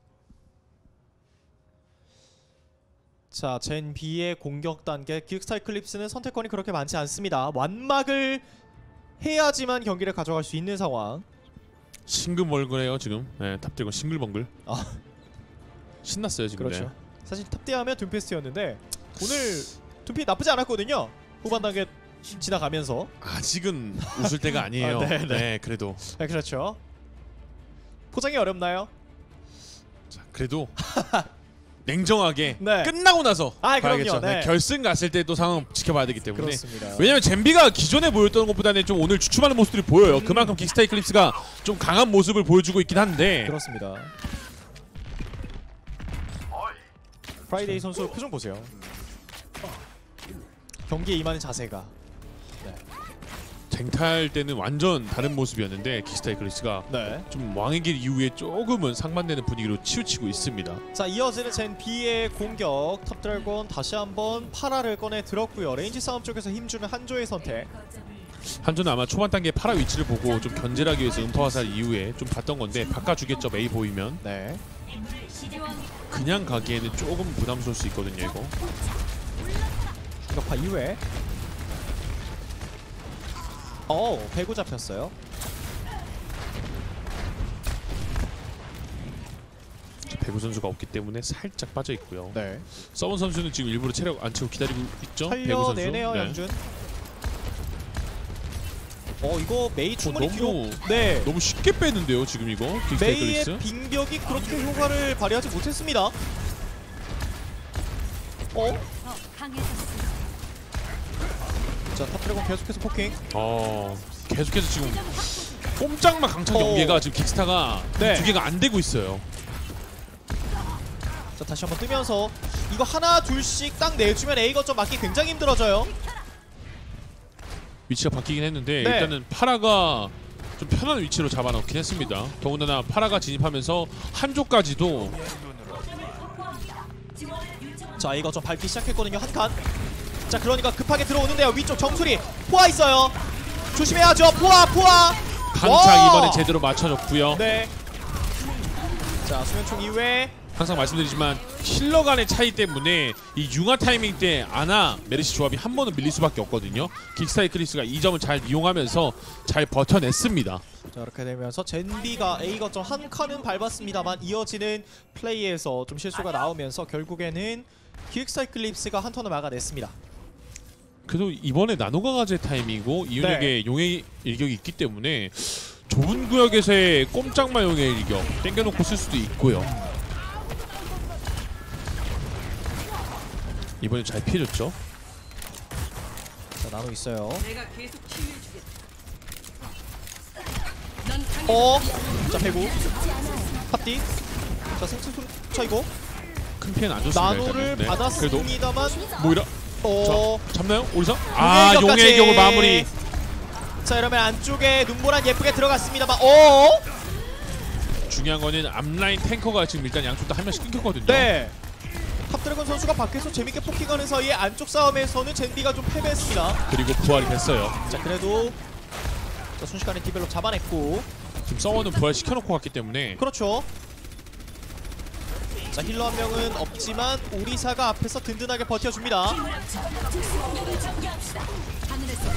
자, 젠 B의 공격 단계. 킥스타 이클립스는 선택권이 그렇게 많지 않습니다. 완막을 해야지만 경기를 가져갈 수 있는 상황. 싱글벙글해요 지금. 네, 탑들건 싱글벙글. 아. 신났어요 지금. 그렇죠. 네. 사실 탑대하면 둠페스트였는데 오늘 둠피 나쁘지 않았거든요. 후반 단계 지나가면서. 아직은 웃을 때가 아니에요. 아, 네, 네. 네, 그래도 네, 그렇죠. 포장이 어렵나요? 자, 그래도 냉정하게 네. 끝나고 나서 아, 그럼요. 봐야겠죠. 네. 결승 갔을 때 또 상황 지켜봐야 되기 때문에. 그렇습니다. 왜냐면 젠비가 기존에 보였던 것보다는 좀 오늘 주춤하는 모습들이 보여요. 음. 그만큼 킥스타 이클립스가 좀 강한 모습을 보여주고 있긴 한데. 그렇습니다. 프라이데이 선수 표정 보세요. 경기에 임하는 자세가. 쟁탈 때는 완전 다른 모습이었는데 킥스타 이클립스가 네. 좀 왕의 길 이후에 조금은 상반되는 분위기로 치우치고 있습니다. 자 이어지는 젠 B의 공격. 탑드래곤 다시 한번 파라를 꺼내 들었고요. 레인지 싸움 쪽에서 힘주는 한조의 선택. 거점을 한조는 아마 초반 단계 파라 위치를 보고 좀 견제하기 위해서 음파 화살 이후에 좀 봤던 건데 바꿔주겠죠. 메이 보이면. 네. 그냥 가기에는 조금 부담스러울 수 있거든요 이거. 공격파 이후에 어 배구 잡혔어요. 배구 선수가 없기 때문에 살짝 빠져 있고요. 네. 서원 선수는 지금 일부러 체력 안 채고 기다리고 있죠. 배구 선수. 살려내네요 네. 양준. 어 이거 메이 충분히 너무- 뒤로. 네. 너무 쉽게 빼는데요 지금 이거 킥스타 메이의 이클립스. 빙벽이 그렇게 효과를 발휘하지 못했습니다. 어? 더 강해졌습니다. 자 탑드래곤 계속해서 포킹. 어 계속해서 지금 꼼짝마 강착 어. 연계가 지금 킥스타가 네. 두 개가 안 되고 있어요. 자 다시 한번 뜨면서 이거 하나 둘씩 딱 내주면 A 거점 맞기 굉장히 힘들어져요. 위치가 바뀌긴 했는데 네. 일단은 파라가 좀 편한 위치로 잡아놓긴 했습니다. 더군다나 파라가 진입하면서 한조까지도 자 A 거점 밟기 시작했거든요. 한 칸. 자 그러니까 급하게 들어오는데요. 위쪽 정수리 포화 있어요. 조심해야죠. 포화 포화. 강착 와! 이번에 제대로 맞춰줬고요. 네. 자 수면총 이후에 항상 말씀드리지만 힐러 간의 차이 때문에 이 융화 타이밍 때 아나 메르시 조합이 한 번은 밀릴 수밖에 없거든요. 킥스타 이클립스가 이 점을 잘 이용하면서 잘 버텨냈습니다. 자 이렇게 되면서 젠비가 A 거점 한 칸은 밟았습니다만 이어지는 플레이에서 좀 실수가 나오면서 결국에는 킥스타 이클립스가 한 턴을 막아냈습니다. 그래도 이번에 나노강화제 타이밍이고 이윤혁의 네. 용의 일격이 있기 때문에 좁은 구역에서의 꼼짝마 용의 일격 땡겨놓고 쓸 수도 있고요. 이번에 잘 피해줬죠. 자 나노 있어요. 내가 계속 힘을 주겠다. 넌 강해. 어? 자 배구 탑디. 자 생체 차 이거 큰 피해는 안 줬습니다. 나노를 일단은. 네. 받았습니다만 그래도 모이라 어 자, 잡나요? 오리사? 아 용의 용의 일격을 마무리. 자 이러면 안쪽에 눈보란 예쁘게 들어갔습니다만 어? 중요한 거는 앞라인 탱커가 지금 일단 양쪽 다 한 명씩 끊겼거든요. 네. 탑드래곤 선수가 밖에서 재밌게 포킹하는 사이에 안쪽 싸움에서는 젠비가 좀 패배했습니다. 그리고 부활이 됐어요. 자 그래도 자 순식간에 디벨롭 잡아냈고. 지금 서원은 부활 시켜놓고 갔기 때문에 그렇죠. 자 힐러 한 명은 없지만 오리사가 앞에서 든든하게 버텨줍니다.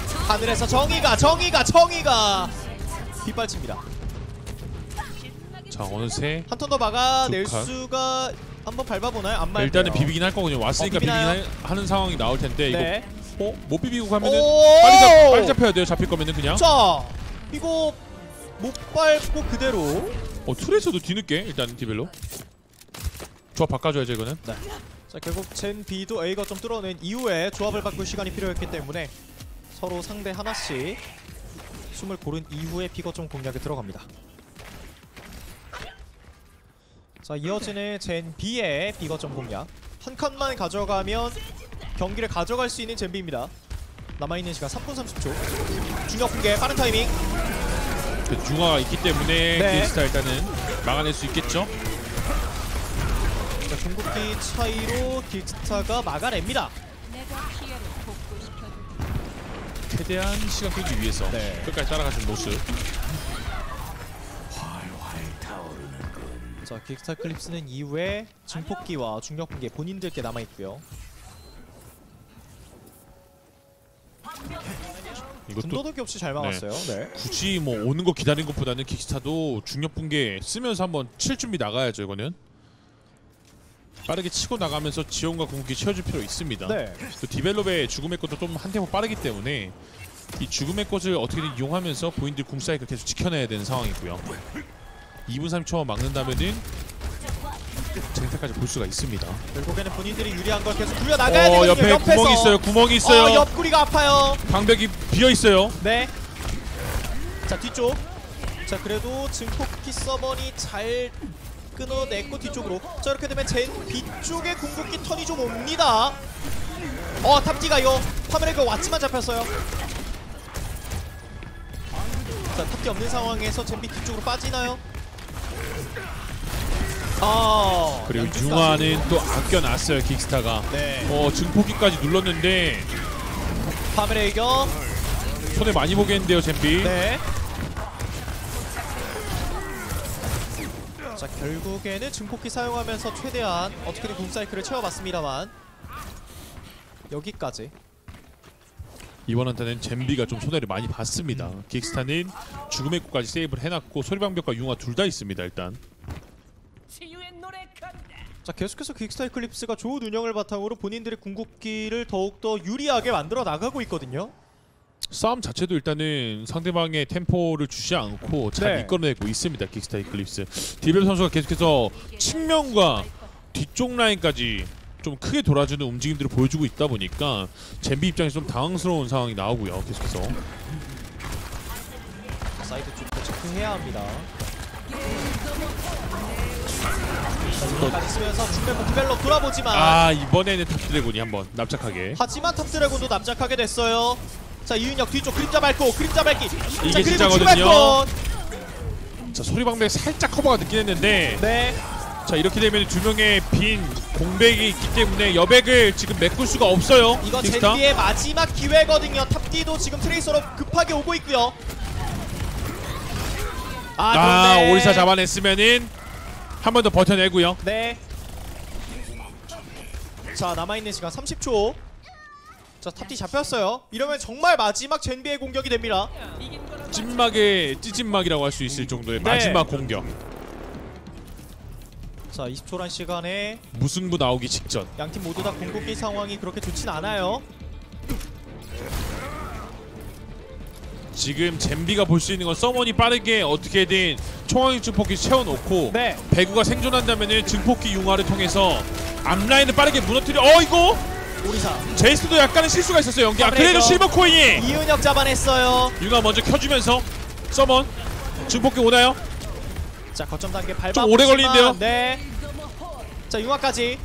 하늘에서 정의가 정의가 정의가 빗발칩니다. 자 어느새 한 턴 더 막아낼 두 칸. 수가 한번 밟아보나요? 안 밟아요. 일단은 비비긴 할 거거든요. 왔으니까 어, 비비긴 비비나요? 하, 하는 상황이 나올 텐데 네. 이거 어? 못 비비고 가면은 오! 빨리 잡 빨리 잡혀야 돼요. 잡힐 거면은 그냥. 자, 이거 못 밟고 그대로. 어 툴에서도 뒤늦게 일단 디벨로. 조합 바꿔줘야죠 이거는. 네. 자, 결국 젠 B도 A가 좀 뚫어낸 이후에 조합을 바꿀 시간이 필요했기 때문에 서로 상대 하나씩 숨을 고른 이후에 B가 좀 공략에 들어갑니다. 자, 이어지는 젠 B의 B가 좀 공략. 한 칸만 가져가면 경기를 가져갈 수 있는 젠 B입니다. 남아있는 시간 삼 분 삼십 초. 중력 공개 빠른 타이밍. 그 중화가 있기 때문에 네. 기스타 일단은 막아낼 수 있겠죠. 자, 궁극기 차이로 길스타가 막아냅니다. 내가 피해를 복구시켜줄 최대한 시간 끌기 위해서 네. 끝까지 따라가는 모습. 자, 길스타 클립스는 이후에 증폭기와 중력 공개 본인들께 남아있고요. 이것도 군더더기 없이 잘 막았어요. 네. 굳이 뭐 오는 거 기다린 것보다는 킥스타도 중력 붕괴 쓰면서 한번 칠 준비 나가야죠 이거는. 빠르게 치고 나가면서 지원과 궁극기 채워줄 필요 있습니다. 네. 또 디벨롭의 죽음의 꽃도 좀 한 템포 빠르기 때문에 이 죽음의 꽃을 어떻게든 이용하면서 본인들 궁 사이클 계속 지켜내야 되는 상황이고요. 이 분 삼십 초만 막는다면은 쟁탈까지 볼 수가 있습니다. 결국에는 본인들이 유리한 걸 계속 굴려 나가야 어, 되거든요. 옆에 옆에서. 구멍이 있어요. 구멍이 있어요. 어, 옆구리가 아파요. 방벽이 비어 있어요. 네. 자, 뒤쪽. 자, 그래도 증폭기 서버니 잘 끊어냈고 뒤쪽으로. 자, 이렇게 되면 젠 B 쪽의 궁극기 턴이 좀 옵니다. 어, 탑디가 이거 화면에 왔지만 잡혔어요. 자, 탑디 없는 상황에서 젠 B 뒤쪽으로 빠지나요? 아, 그리고 양쪽까지. 융화는 또 아껴놨어요 킥스타가. 네. 어 증폭기까지 눌렀는데 파멸의 이겨. 손에 많이 보겠는데요 젠비. 네. 자, 결국에는 증폭기 사용하면서 최대한 어떻게든 궁 사이클을 채워봤습니다만 여기까지. 이번 한타는 젠비가 좀 손해를 많이 봤습니다. 킥스타는 죽음의 꽃까지 세이브를 해놨고 소리방벽과 융화 둘 다 있습니다 일단. 자, 계속해서 퀵스타 이클립스가 좋은 운영을 바탕으로 본인들의 궁극기를 더욱더 유리하게 만들어 나가고 있거든요. 싸움 자체도 일단은 상대방의 템포를 주지 않고 잘 네. 이끌어내고 있습니다 킥스타 이클립스. 디벨 선수가 계속해서 측면과 뒤쪽 라인까지 좀 크게 돌아주는 움직임들을 보여주고 있다 보니까 젠비 입장에서 좀 당황스러운 상황이 나오고요 계속해서. 사이드 쪽도 체크해야 합니다. 까지 쓰면서 중간부 디벨롭 돌아보지만 아 이번에는 탑드래곤이 한번 납작하게. 하지만 탑드래곤도 납작하게 됐어요. 자, 이윤혁 뒤쪽 그림자 밟고 그림자 밟기. 이게 자, 그리고 진짜거든요. 중간권. 자 소리방벽 살짝 커버가 늦긴 했는데 네. 자 이렇게 되면 두 명의 빈 공백이 있기 때문에 여백을 지금 메꿀 수가 없어요. 이거 킥스타. 젠비의 마지막 기회거든요. 탑디도 지금 트레이서로 급하게 오고 있고요. 아, 아 그런데 오리사 잡아냈으면은 한 번 더 버텨내고요. 네. 자, 남아있는 시간 삼십 초. 자, 탑디 잡혔어요. 이러면 정말 마지막 젠비의 공격이 됩니다. 찐막의 찌찐막이라고 할 수 있을 정도의 네. 마지막 공격. 자, 이십 초란 시간에 무승부 나오기 직전. 양팀 모두 다 공격기 상황이 그렇게 좋진 않아요. 지금 젠비가 볼 수 있는 건 서머니 빠르게 어떻게든 총알용 증폭기 채워놓고 네. 배구가 생존한다면은 증폭기 융화를 통해서 앞라인을 빠르게 무너뜨려. 어 이거 오리사. 제이스도 약간의 실수가 있었어요 연기. 아 그래도 그래서 실버 코인이 이윤혁 잡아냈어요. 융화 먼저 켜주면서 서먼 증폭기 오나요? 자, 거점 단계 밟아. 좀 오래 걸리는데요? 네. 자, 융화까지.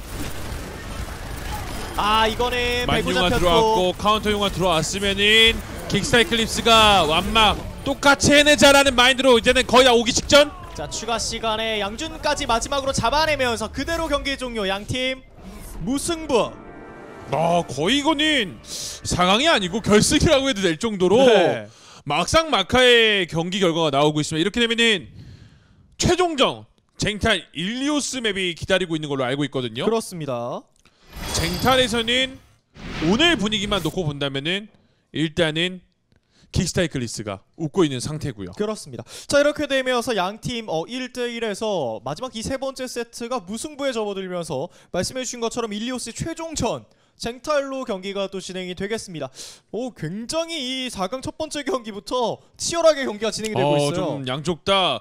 아, 이거는 배구 만융화 잡혔고. 들어왔고 카운터 융화 들어왔으면은 킥스타 이클립스가 완막 똑같이 해내자라는 마인드로 이제는 거의 다 오기 직전. 자, 추가 시간에 양준까지 마지막으로 잡아내면서 그대로 경기 종료. 양팀 무승부. 아 거의 이거는 상황이 아니고 결승이라고 해도 될 정도로 네. 막상 막하의 경기 결과가 나오고 있습니다. 이렇게 되면은 최종전 쟁탈 일리오스 맵이 기다리고 있는 걸로 알고 있거든요. 그렇습니다. 쟁탈에서는 오늘 분위기만 놓고 본다면은 일단은 킥스타 이클립스가 웃고 있는 상태고요. 그렇습니다. 자, 이렇게 되면서 양팀 어, 일 대 일에서 마지막 이 세 번째 세트가 무승부에 접어들면서 말씀해주신 것처럼 일리오스의 최종전 쟁탈로 경기가 또 진행이 되겠습니다. 오, 굉장히 이 사 강 첫 번째 경기부터 치열하게 경기가 진행이 되고 어, 있어요. 좀 양쪽 다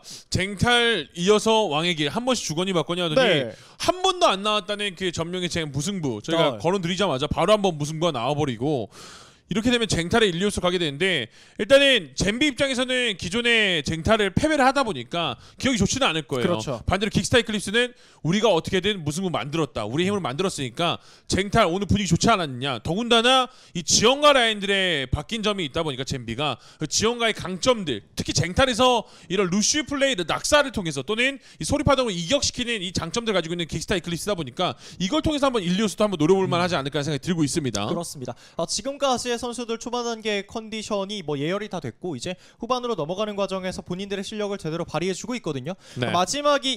쟁탈 이어서 왕의 길 한 번씩 주거니 받거니 하더니 네. 한 번도 안 나왔다는 그 전명의 쟁 무승부 저희가 어. 거론드리자마자 바로 한 번 무승부가 나와버리고 이렇게 되면 쟁탈에 일리오스 가게 되는데 일단은 젠비 입장에서는 기존의 쟁탈을 패배를 하다 보니까 기억이 좋지는 않을 거예요. 그렇죠. 반대로 킥스타 이클립스는 우리가 어떻게든 무승부 만들었다. 우리 힘을 만들었으니까 쟁탈 오늘 분위기 좋지 않았느냐. 더군다나 이 지원가 라인들의 바뀐 점이 있다 보니까 젠비가 그 지원가의 강점들 특히 쟁탈에서 이런 루시우 플레이 낙사를 통해서 또는 이 소리파동을 이격시키는 이 장점들 가지고 있는 킥스타 이클립스다 보니까 이걸 통해서 한번 일리오스도 한번 노려볼 만하지 않을까 하는 생각이 들고 있습니다. 그렇습니다. 어, 지금까지의 선수들 초반 단계 컨디션이 뭐 예열이 다 됐고 이제 후반으로 넘어가는 과정에서 본인들의 실력을 제대로 발휘해주고 있거든요. 네. 마지막이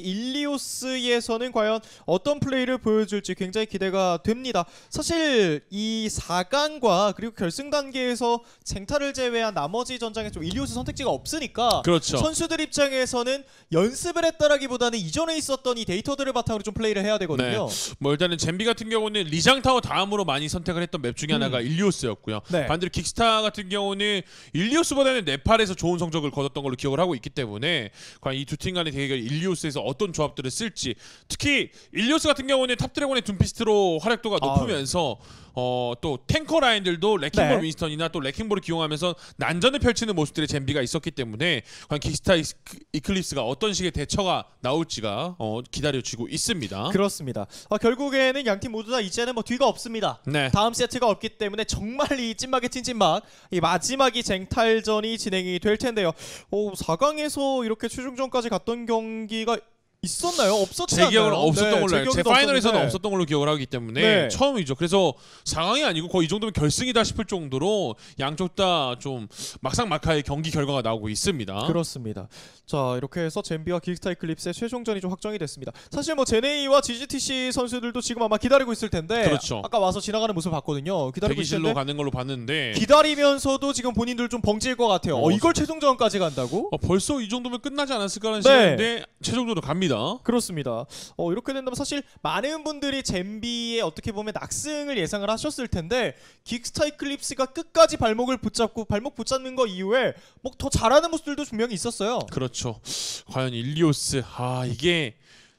일리오스에서는 과연 어떤 플레이를 보여줄지 굉장히 기대가 됩니다. 사실 이 사 강과 그리고 결승 단계에서 쟁탈을 제외한 나머지 전장에 좀 일리오스 선택지가 없으니까 그렇죠. 선수들 입장에서는 연습을 했다라기보다는 이전에 있었던 이 데이터들을 바탕으로 좀 플레이를 해야 되거든요. 뭐 일단은 젠비 같은 경우는 리장타워 다음으로 많이 선택을 했던 맵 중에 하나가 음. 일리오스였고요. 네. 반대로 킥스타 같은 경우는 일리오스보다는 네팔에서 좋은 성적을 거뒀던 걸로 기억을 하고 있기 때문에 과연 이 두 팀 간의 대결 일리오스에서 어떤 조합들을 쓸지 특히 일리오스 같은 경우는 탑드래곤의 둠피스트로 활약도가 높으면서 어, 또 탱커 라인들도 레킹볼 네. 윈스턴이나 또 레킹볼을 기용하면서 난전을 펼치는 모습들의 젠비가 있었기 때문에 과연 킥스타 이클립스가 어떤 식의 대처가 나올지가 어, 기다려지고 있습니다. 그렇습니다. 어, 결국에는 양팀 모두 다 이제는 뭐 뒤가 없습니다. 네. 다음 세트가 없기 때문에 정말 이 찐막의 찐찐막 이 마지막이 쟁탈전이 진행이 될 텐데요. 오, 사 강에서 이렇게 최종전까지 갔던 경기가 있었나요? 없었지 제 않나요? 기억은 없었던 네, 걸로 제 알고 제 기억에도 파이널에서는 없었는데. 없었던 걸로 기억을 하기 때문에 네. 처음이죠. 그래서 사 강이 아니고 거의 이 정도면 결승이다 싶을 정도로 양쪽 다 좀 막상막하의 경기 결과가 나오고 있습니다. 그렇습니다. 자, 이렇게 해서 젠비와 킥스타 이클립스의 최종전이 좀 확정이 됐습니다. 사실 뭐 제네이와 지지티씨 선수들도 지금 아마 기다리고 있을 텐데 그렇죠. 아까 와서 지나가는 모습 봤거든요. 기다리고 있을 대기실로 텐데 가는 걸로 봤는데 기다리면서도 지금 본인들 좀 벙찔 것 같아요. 어, 어, 이걸 최종전까지 간다고? 어, 벌써 이 정도면 끝나지 않았을까라는 네. 시간인데 최종적으로 갑니다. 그렇습니다. 어, 이렇게 된다면 사실 많은 분들이 젠비의 어떻게 보면 낙승을 예상을 하셨을 텐데 킥스타 이클립스가 끝까지 발목을 붙잡고 발목 붙잡는 거 이후에 뭐 더 잘하는 모습들도 분명히 있었어요. 그렇죠. 과연 일리오스 아 이게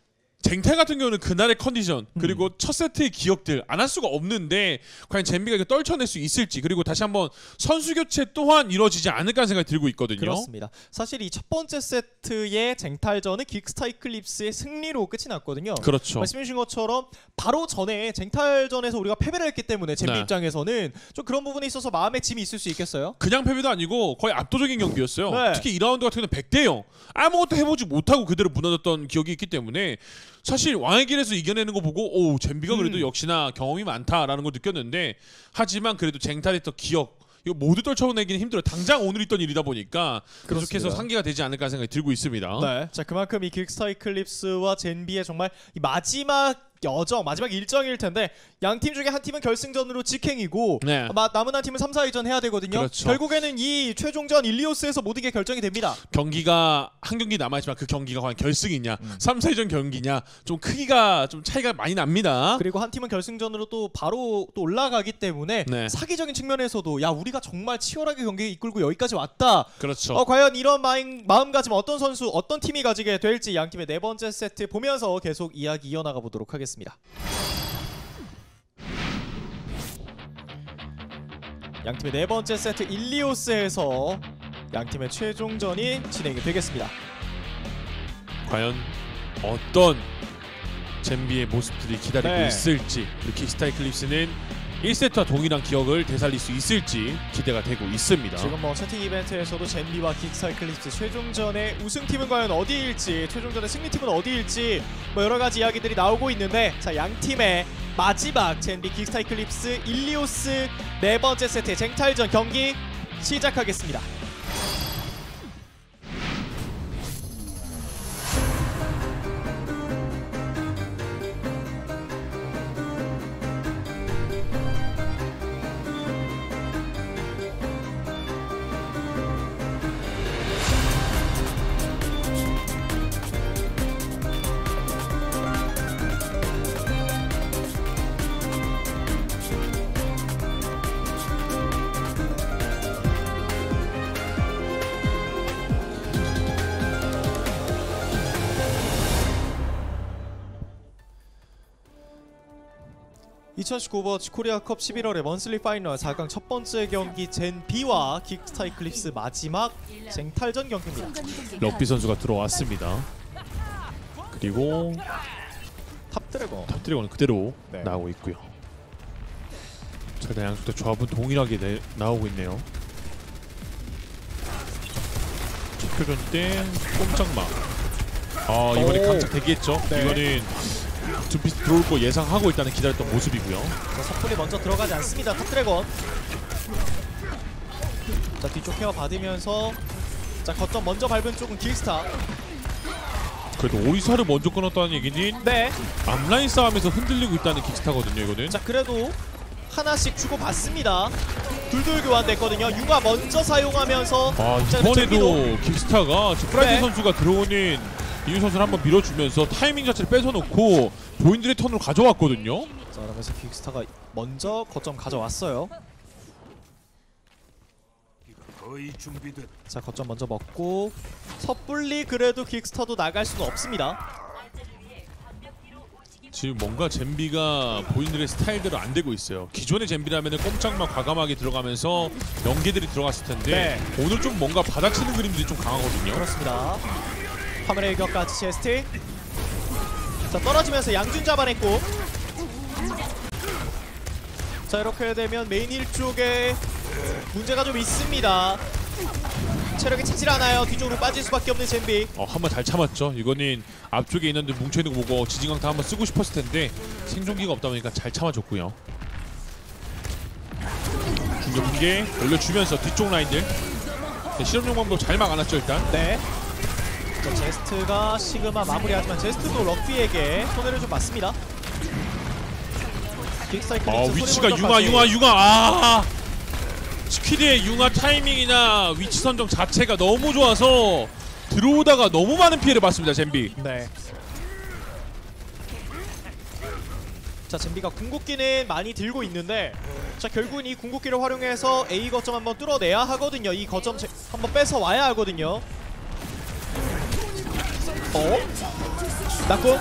쟁탈 같은 경우는 그날의 컨디션 그리고 음. 첫 세트의 기억들 안 할 수가 없는데 과연 젠비가 이거 떨쳐낼 수 있을지 그리고 다시 한번 선수 교체 또한 이루어지지 않을까 하는 생각이 들고 있거든요. 그렇습니다. 사실 이 첫 번째 세트의 쟁탈전은 킥스타 이클립스의 승리로 끝이 났거든요. 그렇죠. 말씀해주신 것처럼 바로 전에 쟁탈전에서 우리가 패배를 했기 때문에 젠비 네. 입장에서는 좀 그런 부분에 있어서 마음의 짐이 있을 수 있겠어요? 그냥 패배도 아니고 거의 압도적인 경기였어요. 네. 특히 이 라운드 같은 경우는 백 대 영 아무것도 해보지 못하고 그대로 무너졌던 기억이 있기 때문에 사실 왕의 길에서 이겨내는 거 보고 오 젠비가 그래도 음. 역시나 경험이 많다라는 걸 느꼈는데 하지만 그래도 쟁탈했던 기억 이거 모두 떨쳐내기는 힘들어요. 당장 오늘 있던 일이다 보니까 계속해서 그렇습니다. 상기가 되지 않을까 생각이 들고 있습니다. 네. 자, 그만큼 이 킥스타 이클립스와 젠비의 정말 이 마지막 여정, 마지막 일정일 텐데 양 팀 중에 한 팀은 결승전으로 직행이고 네. 마, 남은 한 팀은 삼, 사위전 해야 되거든요. 그렇죠. 결국에는 이 최종전 일리오스에서 모든 게 결정이 됩니다. 경기가 한 경기 남아있지만 그 경기가 과연 결승이냐 음. 삼, 사위전 경기냐 좀 크기가 좀 차이가 많이 납니다. 그리고 한 팀은 결승전으로 또 바로 또 올라가기 때문에 네. 사기적인 측면에서도 야 우리가 정말 치열하게 경기 이끌고 여기까지 왔다. 그렇죠. 어, 과연 이런 마인, 마음가짐 어떤 선수 어떤 팀이 가지게 될지 양 팀의 네 번째 세트 보면서 계속 이야기 이어나가 보도록 하겠습니다. 양 팀의 네 번째 세트 일리오스에서 양 팀의 최종전이 진행이 되겠습니다. 과연 어떤 젠비의 모습들이 기다리고 네. 있을지 그리고 킥스타 이클립스는 일 세트와 동일한 기억을 되살릴 수 있을지 기대가 되고 있습니다. 지금 뭐 채팅 이벤트에서도 젠비와 킥스타 이클립스 최종전의 우승팀은 과연 어디일지 최종전의 승리팀은 어디일지 뭐 여러가지 이야기들이 나오고 있는데 자 양팀의 마지막 젠비 킥스타 이클립스 일리오스 네 번째 세트 쟁탈전 경기 시작하겠습니다. 이천십구 오버워치 코리아컵 십일월의 먼슬리 파이널 사 강 첫 번째 경기 젠비와 긱스타 이클립스 마지막 쟁탈전 경기입니다. 럭비 선수가 들어왔습니다. 그리고 탑드래곤 탑드래곤은 그대로 네. 나오고 있고요. 자, 일단 양쪽 다 조합은 동일하게 내, 나오고 있네요. 첫 교전 때 꼼짝마. 아, 이번에 오. 강착 대기했죠. 네. 이거는 둠피스트 들어올 거 예상하고 일단은 기다렸던 모습이고요. 자, 섣불리 먼저 들어가지 않습니다. 탑드래곤. 자, 뒤쪽 케어 받으면서 자, 거점 먼저 밟은 쪽은 긱스타. 그래도 오리사를 먼저 끊었다는 얘기는 네. 앞라인 싸움에서 흔들리고 있다는 긱스타거든요. 이거는. 자, 그래도 하나씩 주고 받습니다. 둘둘 교환됐거든요. 융화 먼저 사용하면서 아, 자, 젠비도. 이번에도 긱스타가 지금 프라이드 네. 선수가 들어오는 이윤 선수를 한번 밀어주면서 타이밍 자체를 뺏어놓고 본인들의 턴으로 가져왔거든요. 자, 그러면서 긱스타가 먼저 거점 가져왔어요. 거의 준비됐. 자, 거점 먼저 먹고 섣불리 그래도 긱스타도 나갈 수는 없습니다. 지금 뭔가 젠비가 본인들의 스타일대로 안 되고 있어요. 기존의 젠비라면 꼼짝만 과감하게 들어가면서 연계들이 들어갔을 텐데 네. 오늘 좀 뭔가 받아치는 그림들이 좀 강하거든요. 그렇습니다. 화물의 일격까지 제스트. 자, 떨어지면서 양준 잡아냈고. 자, 이렇게 되면 메인 힐 쪽에 문제가 좀 있습니다. 체력이 차질 않아요. 뒤쪽으로 빠질 수밖에 없는 젠비. 어, 한번 잘 참았죠. 이거는 앞쪽에 있는데 뭉쳐있는 거 보고 지진강타 한번 쓰고 싶었을 텐데 생존기가 없다 보니까 잘 참아줬고요. 중력 붕괴 올려주면서 뒤쪽 라인들 네, 실험용 방법 잘 막아놨죠 일단. 네. 자, 제스트가 시그마 마무리하지만 제스트도 럭비에게 손해를 좀 봤습니다. 빅사이클 아, 위치가 융화 융화 융화 아 스퀴드의 융화 타이밍이나 위치 선정 자체가 너무 좋아서 들어오다가 너무 많은 피해를 봤습니다 젠비. 네. 자, 젠비가 궁극기는 많이 들고 있는데 자, 결국은 이 궁극기를 활용해서 A 거점 한번 뚫어내야 하거든요. 이 거점 제, 한번 뺏어 와야 하거든요. 어? 낙고?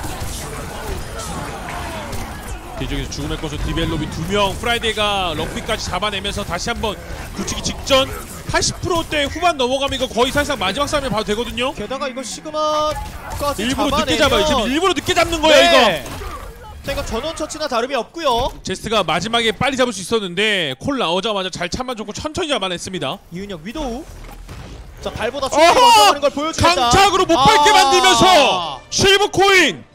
뒤쪽에서 죽음의 꽃을 디벨롭이 두 명 프라이데이가 럭비까지 잡아내면서 다시 한번 굳히기 직전 팔십 퍼센트대 후반 넘어가면 이거 거의 사실상 마지막 싸움에 봐도 되거든요. 게다가 이거 시그마까지 일부러 잡아내면 늦게 잡아요. 지금 일부러 늦게 잡는 거예요 네. 이거. 자, 이거 전원 처치나 다름이 없고요. 제스트가 마지막에 빨리 잡을 수 있었는데 콜 나오자마자 잘 참아줬고 천천히 잡아냈습니다. 이윤혁 위도우. 자, 발보다 충분히 먼저 가는 걸 보여주겠다. 강착으로 못 밟게 아. 만들면서 실버 코인.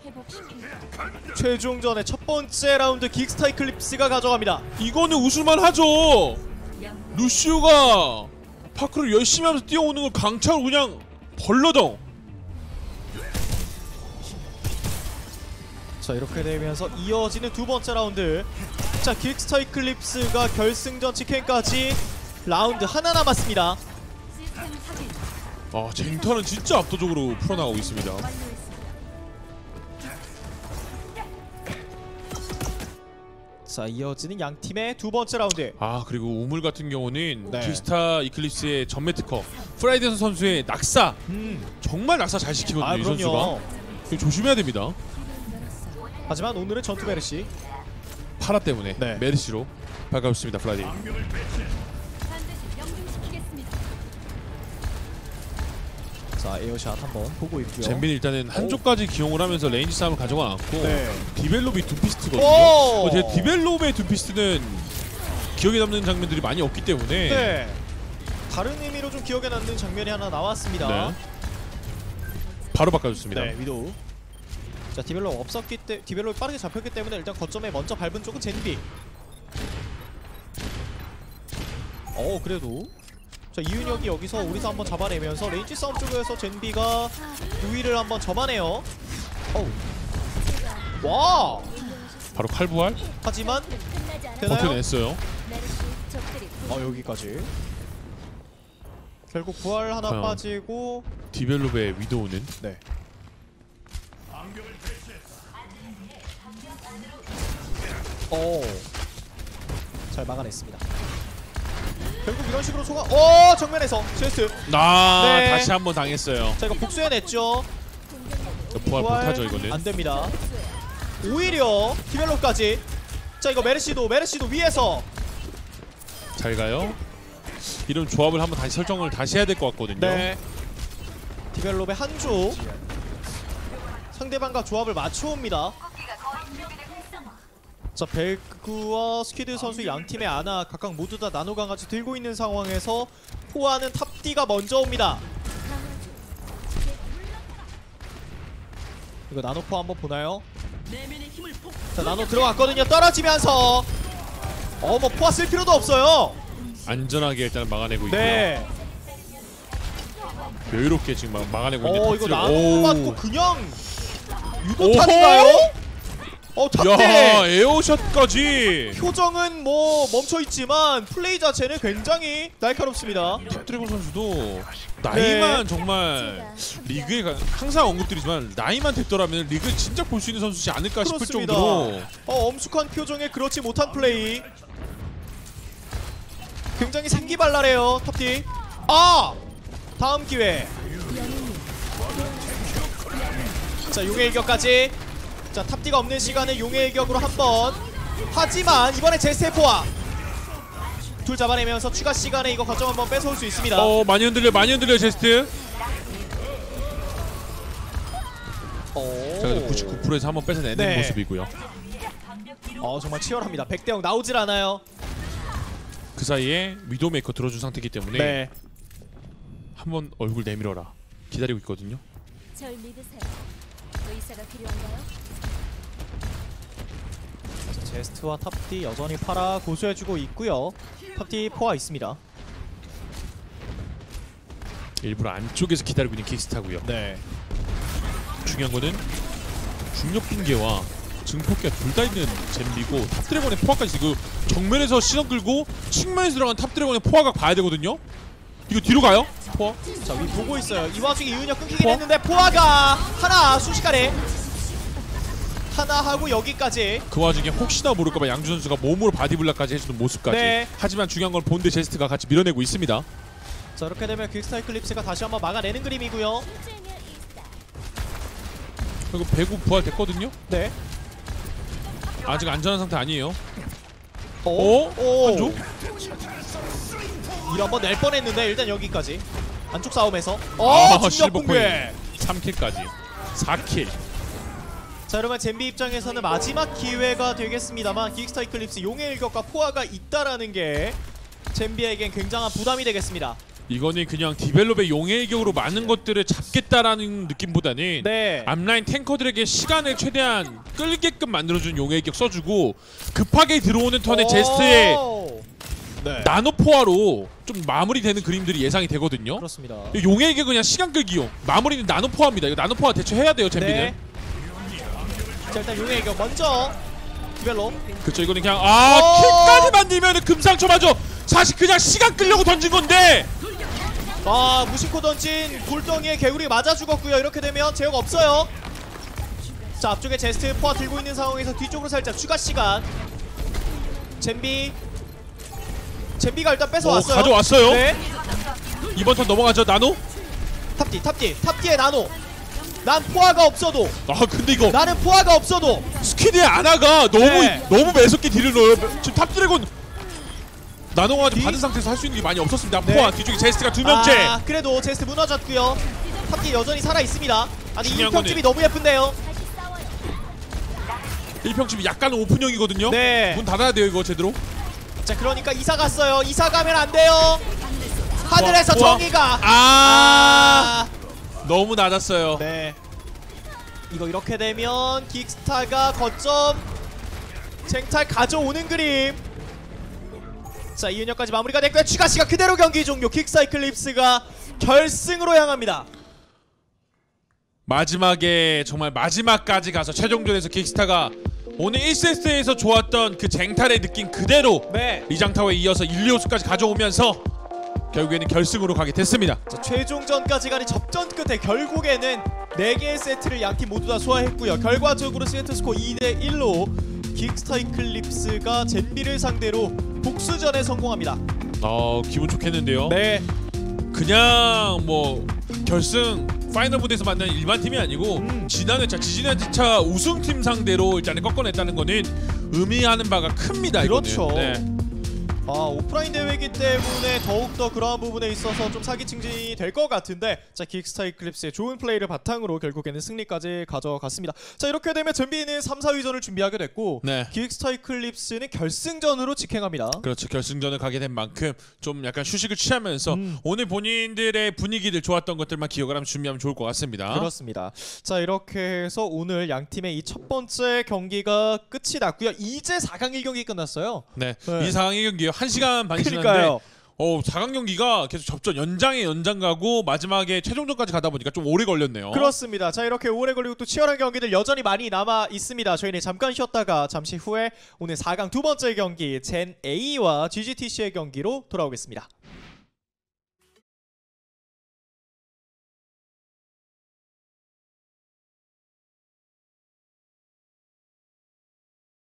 최종전의 첫 번째 라운드 긱스타 이클립스가 가져갑니다. 이거는 웃을만 하죠. 루시오가 파크를 열심히 하면서 뛰어오는 걸 강착으로 그냥 벌러덩. 자, 이렇게 되면서 이어지는 두 번째 라운드. 자, 긱스타 이클립스가 결승전 직행까지 라운드 하나 남았습니다. 아, 쟁터는 진짜 압도적으로 풀어나가고 있습니다. 자, 이어지는 양 팀의 두 번째 라운드. 아, 그리고 우물 같은 경우는 네. 긱스타 이클립스의 전매 특허 프라이드 선수의 낙사 음. 정말 낙사 잘 시키거든요. 아, 이 그럼요. 선수가 이거 조심해야 됩니다. 하지만 오늘은 전투 메르시. 파라 때문에 네. 메르시로 밝아졌습니다. 프라이데이. 자, 에어샷 한번 보고 있고요. 젠비는 일단은 한쪽까지 기용을 하면서 레인지 싸움을 가져가 놨고 네. 디벨롭이 둠피스트거든요. 오! 어, 제 디벨롭의 둠피스트는 기억에 남는 장면들이 많이 없기 때문에 네. 다른 의미로 좀 기억에 남는 장면이 하나 나왔습니다. 네. 바로 바꿔줬습니다. 네, 위도우. 자, 디벨롭 없었기 때 디벨롭이 빠르게 잡혔기 때문에 일단 거점에 먼저 밟은 쪽은 젠비. 어, 그래도 자, 이윤혁이 여기서 오리사 한번 잡아내면서 레인지 싸움 쪽에서 젠비가 우위를 한번 접아내요. 어우. 와! 바로 칼부활 하지만 되나요? 버텨냈어요. 어, 여기까지. 결국 부활 하나 과연. 빠지고 디벨롭의 위도우는 네. 오. 잘 막아냈습니다. 결국 이런 식으로 소가 오, 정면에서 제스트. 아 네. 다시 한번 당했어요. 자, 이거 복수해냈죠. 부활 못하죠 이거는. 안 됩니다. 오히려 디벨롭까지. 자 이거 메르시도 메르시도 위에서 잘 가요. 이런 조합을 한번 다시 설정을 다시 해야 될 것 같거든요. 네. 디벨롭의 한조 상대방과 조합을 맞춰옵니다. 자 벨그와 스퀴드 선수 양 팀의 아나 각각 모두 다 나노 강아지 들고 있는 상황에서 포화는 탑디가 먼저 옵니다. 이거 나노포 한번 보나요? 자 나노 들어갔거든요. 떨어지면서 어 뭐 포화 쓸 필요도 없어요. 안전하게 일단 막아내고 있고요. 네. 여유롭게 지금 막 막아내고 있는 어 이거 탑들을- 나노 오우. 맞고 그냥 오호! 유도탄인가요? 어 야 탑디 에어샷까지. 표정은 뭐 멈춰있지만 플레이 자체는 굉장히 날카롭습니다. 탑드래곤 선수도 나이만 네. 정말 리그에 가, 항상 언급드리지만 나이만 됐더라면 리그 진짜 볼 수 있는 선수지 않을까 싶을 그렇습니다. 정도로 어 엄숙한 표정에 그렇지 못한 플레이 굉장히 생기발랄해요 탑디. 아! 다음 기회. 자 용의 일격까지. 자 탑디가 없는 시간에 용의 일격으로 한번. 하지만 이번에 제스테포와 둘 잡아내면서 추가 시간에 이거 거점 한번 뺏어올 수 있습니다. 어 많이 흔들려 많이 흔들려 제스트. 오. 자 그래도 구십구 퍼센트에서 한번 뺏어내는 네. 모습이고요. 어 정말 치열합니다. 백 대 영 나오질 않아요. 그 사이에 위도메이커 들어준 상태이기 때문에 네. 한번 얼굴 내밀어라 기다리고 있거든요. 절 믿으세요. 의사가 필요한가요? 자, 제스트와 탑디 여전히 팔아 고수해주고 있고요. 탑디 포화 있습니다. 일부러 안쪽에서 기다리고 있는 킥스타고요. 네. 중요한 거는 중력 핑계와 증폭기가 둘 다 있는 잼비고 탑드래곤의 포화까지 그 정면에서 시선 끌고 측면에서 들어간 탑드래곤의 포화각 봐야 되거든요. 이거 뒤로 가요? 포화? 자 위 보고 있어요. 이 와중에 이은혁 끊기긴 포화? 했는데 포화가 하나 순식간에 하나 하고 여기까지. 그 와중에 혹시나 모를까봐 양주 선수가 몸으로 바디블락까지 해주는 모습까지. 네. 하지만 중요한 건 본드 제스트가 같이 밀어내고 있습니다. 자 이렇게 되면 퀵스타일 클립스가 다시 한번 막아내는 그림이고요. 그리고 배구 부활됐거든요. 네. 아직 안전한 상태 아니에요. 오, 어? 오. 한조? 일 한번 낼 뻔했는데 일단 여기까지. 안쪽 싸움에서. 아, 어 중력 실버 붕괴. 삼 킬까지. 사 킬. 자 여러분 젠비 입장에서는 마지막 기회가 되겠습니다만 긱스타 이클립스 용의 일격과 포화가 있다라는 게 젠비에겐 굉장한 부담이 되겠습니다. 이거는 그냥 디벨롭의 용의 일격으로 많은 것들을 잡겠다라는 느낌보다는 네. 앞라인 탱커들에게 시간을 최대한 끌게끔 만들어준 용의 일격 써주고 급하게 들어오는 턴에 제스트의 네. 나노포화로 좀 마무리되는 그림들이 예상이 되거든요. 그렇습니다. 이 용의 일격은 그냥 시간 끌기용, 마무리는 나노포화입니다. 이거 나노포화 대처해야 돼요 잼비는. 네. 자 일단 용의 일격 먼저 디벨로. 그쵸, 이거는 그냥 아 오! 킬까지 만들면 금상첨 맞죠. 사실 그냥 시간 끌려고 던진 건데. 아 무심코 던진 골덩이에 개구리 맞아 죽었고요. 이렇게 되면 제어가 없어요. 자 앞쪽에 제스트 포화 들고 있는 상황에서 뒤쪽으로 살짝 추가 시간. 젠비 젠비가 일단 뺏어왔어요. 오, 가져왔어요. 네. 이번 턴 넘어가죠. 나노. 탑디 탑디 탑디의 나노. 난 포화가 없어도 아 근데 이거 나는 포화가 없어도 스퀴드의 아나가 너무 네. 너무 매섭게 딜을 넣어요. 지금 탑드래곤 나노가 좀 디? 받은 상태에서 할 수 있는 게 많이 없었습니다. 네. 포화 뒤쪽에 제스트가 두 명째. 아 그래도 제스트 무너졌고요. 탑디 여전히 살아있습니다. 아니 이 중요한 평집이 너무 예쁜데요. 일 평집이 약간 오픈형이거든요. 네. 문 닫아야 돼요 이거 제대로. 자 그러니까 이사 갔어요. 이사 가면 안 돼요. 하늘에서 포화. 정의가. 아, 너무 낮았어요. 네. 이거 이렇게 되면 긱스타가 거점 쟁탈 가져오는 그림. 자 이은혁까지 마무리가 됐고요. 추가 시간 그대로 경기 종료. 킥사이클립스가 결승으로 향합니다. 마지막에 정말 마지막까지 가서 최종전에서 킥스타가 오늘 일 세트에서 좋았던 그 쟁탈의 느낌 그대로 네. 리장타워에 이어서 일, 이 호수까지 가져오면서 결국에는 결승으로 가게 됐습니다. 자, 최종전까지 가는 접전 끝에 결국에는 네 개의 세트를 양 팀 모두 다 소화했고요. 결과적으로 세트스코어 이 대 일로 긱스타이클립스가 젠비를 상대로 복수전에 성공합니다. 어 기분 좋겠는데요. 네. 그냥 뭐 결승 파이널 무대에서 만난 일반 팀이 아니고 음. 지난 회차 지지난 회차 우승팀 상대로 일단은 꺾어냈다는 거는 의미하는 바가 큽니다. 그렇죠. 이거는. 네. 아, 오프라인 대회이기 때문에 더욱더 그러한 부분에 있어서 좀 사기칭진이 될 것 같은데, 자, 기익스타 이클립스의 좋은 플레이를 바탕으로 결국에는 승리까지 가져갔습니다. 자, 이렇게 되면 젠비는 삼, 사위전을 준비하게 됐고 네. 기익스타 이클립스는 결승전으로 직행합니다. 그렇죠. 결승전을 가게 된 만큼 좀 약간 휴식을 취하면서 음. 오늘 본인들의 분위기들 좋았던 것들만 기억을 하면 준비하면 좋을 것 같습니다. 그렇습니다. 자, 이렇게 해서 오늘 양 팀의 이 첫 번째 경기가 끝이 났고요. 이제 사 강 일 경기 끝났어요. 네. 네. 이 사 강의 경기요. 한 시간 반 지났는데 그러니까요. 어, 사 강 경기가 계속 접전 연장에 연장 가고 마지막에 최종전까지 가다 보니까 좀 오래 걸렸네요. 그렇습니다. 자, 이렇게 오래 걸리고 또 치열한 경기들 여전히 많이 남아 있습니다. 저희는 잠깐 쉬었다가 잠시 후에 오늘 사 강 두 번째 경기 젠 A와 지지티씨의 경기로 돌아오겠습니다.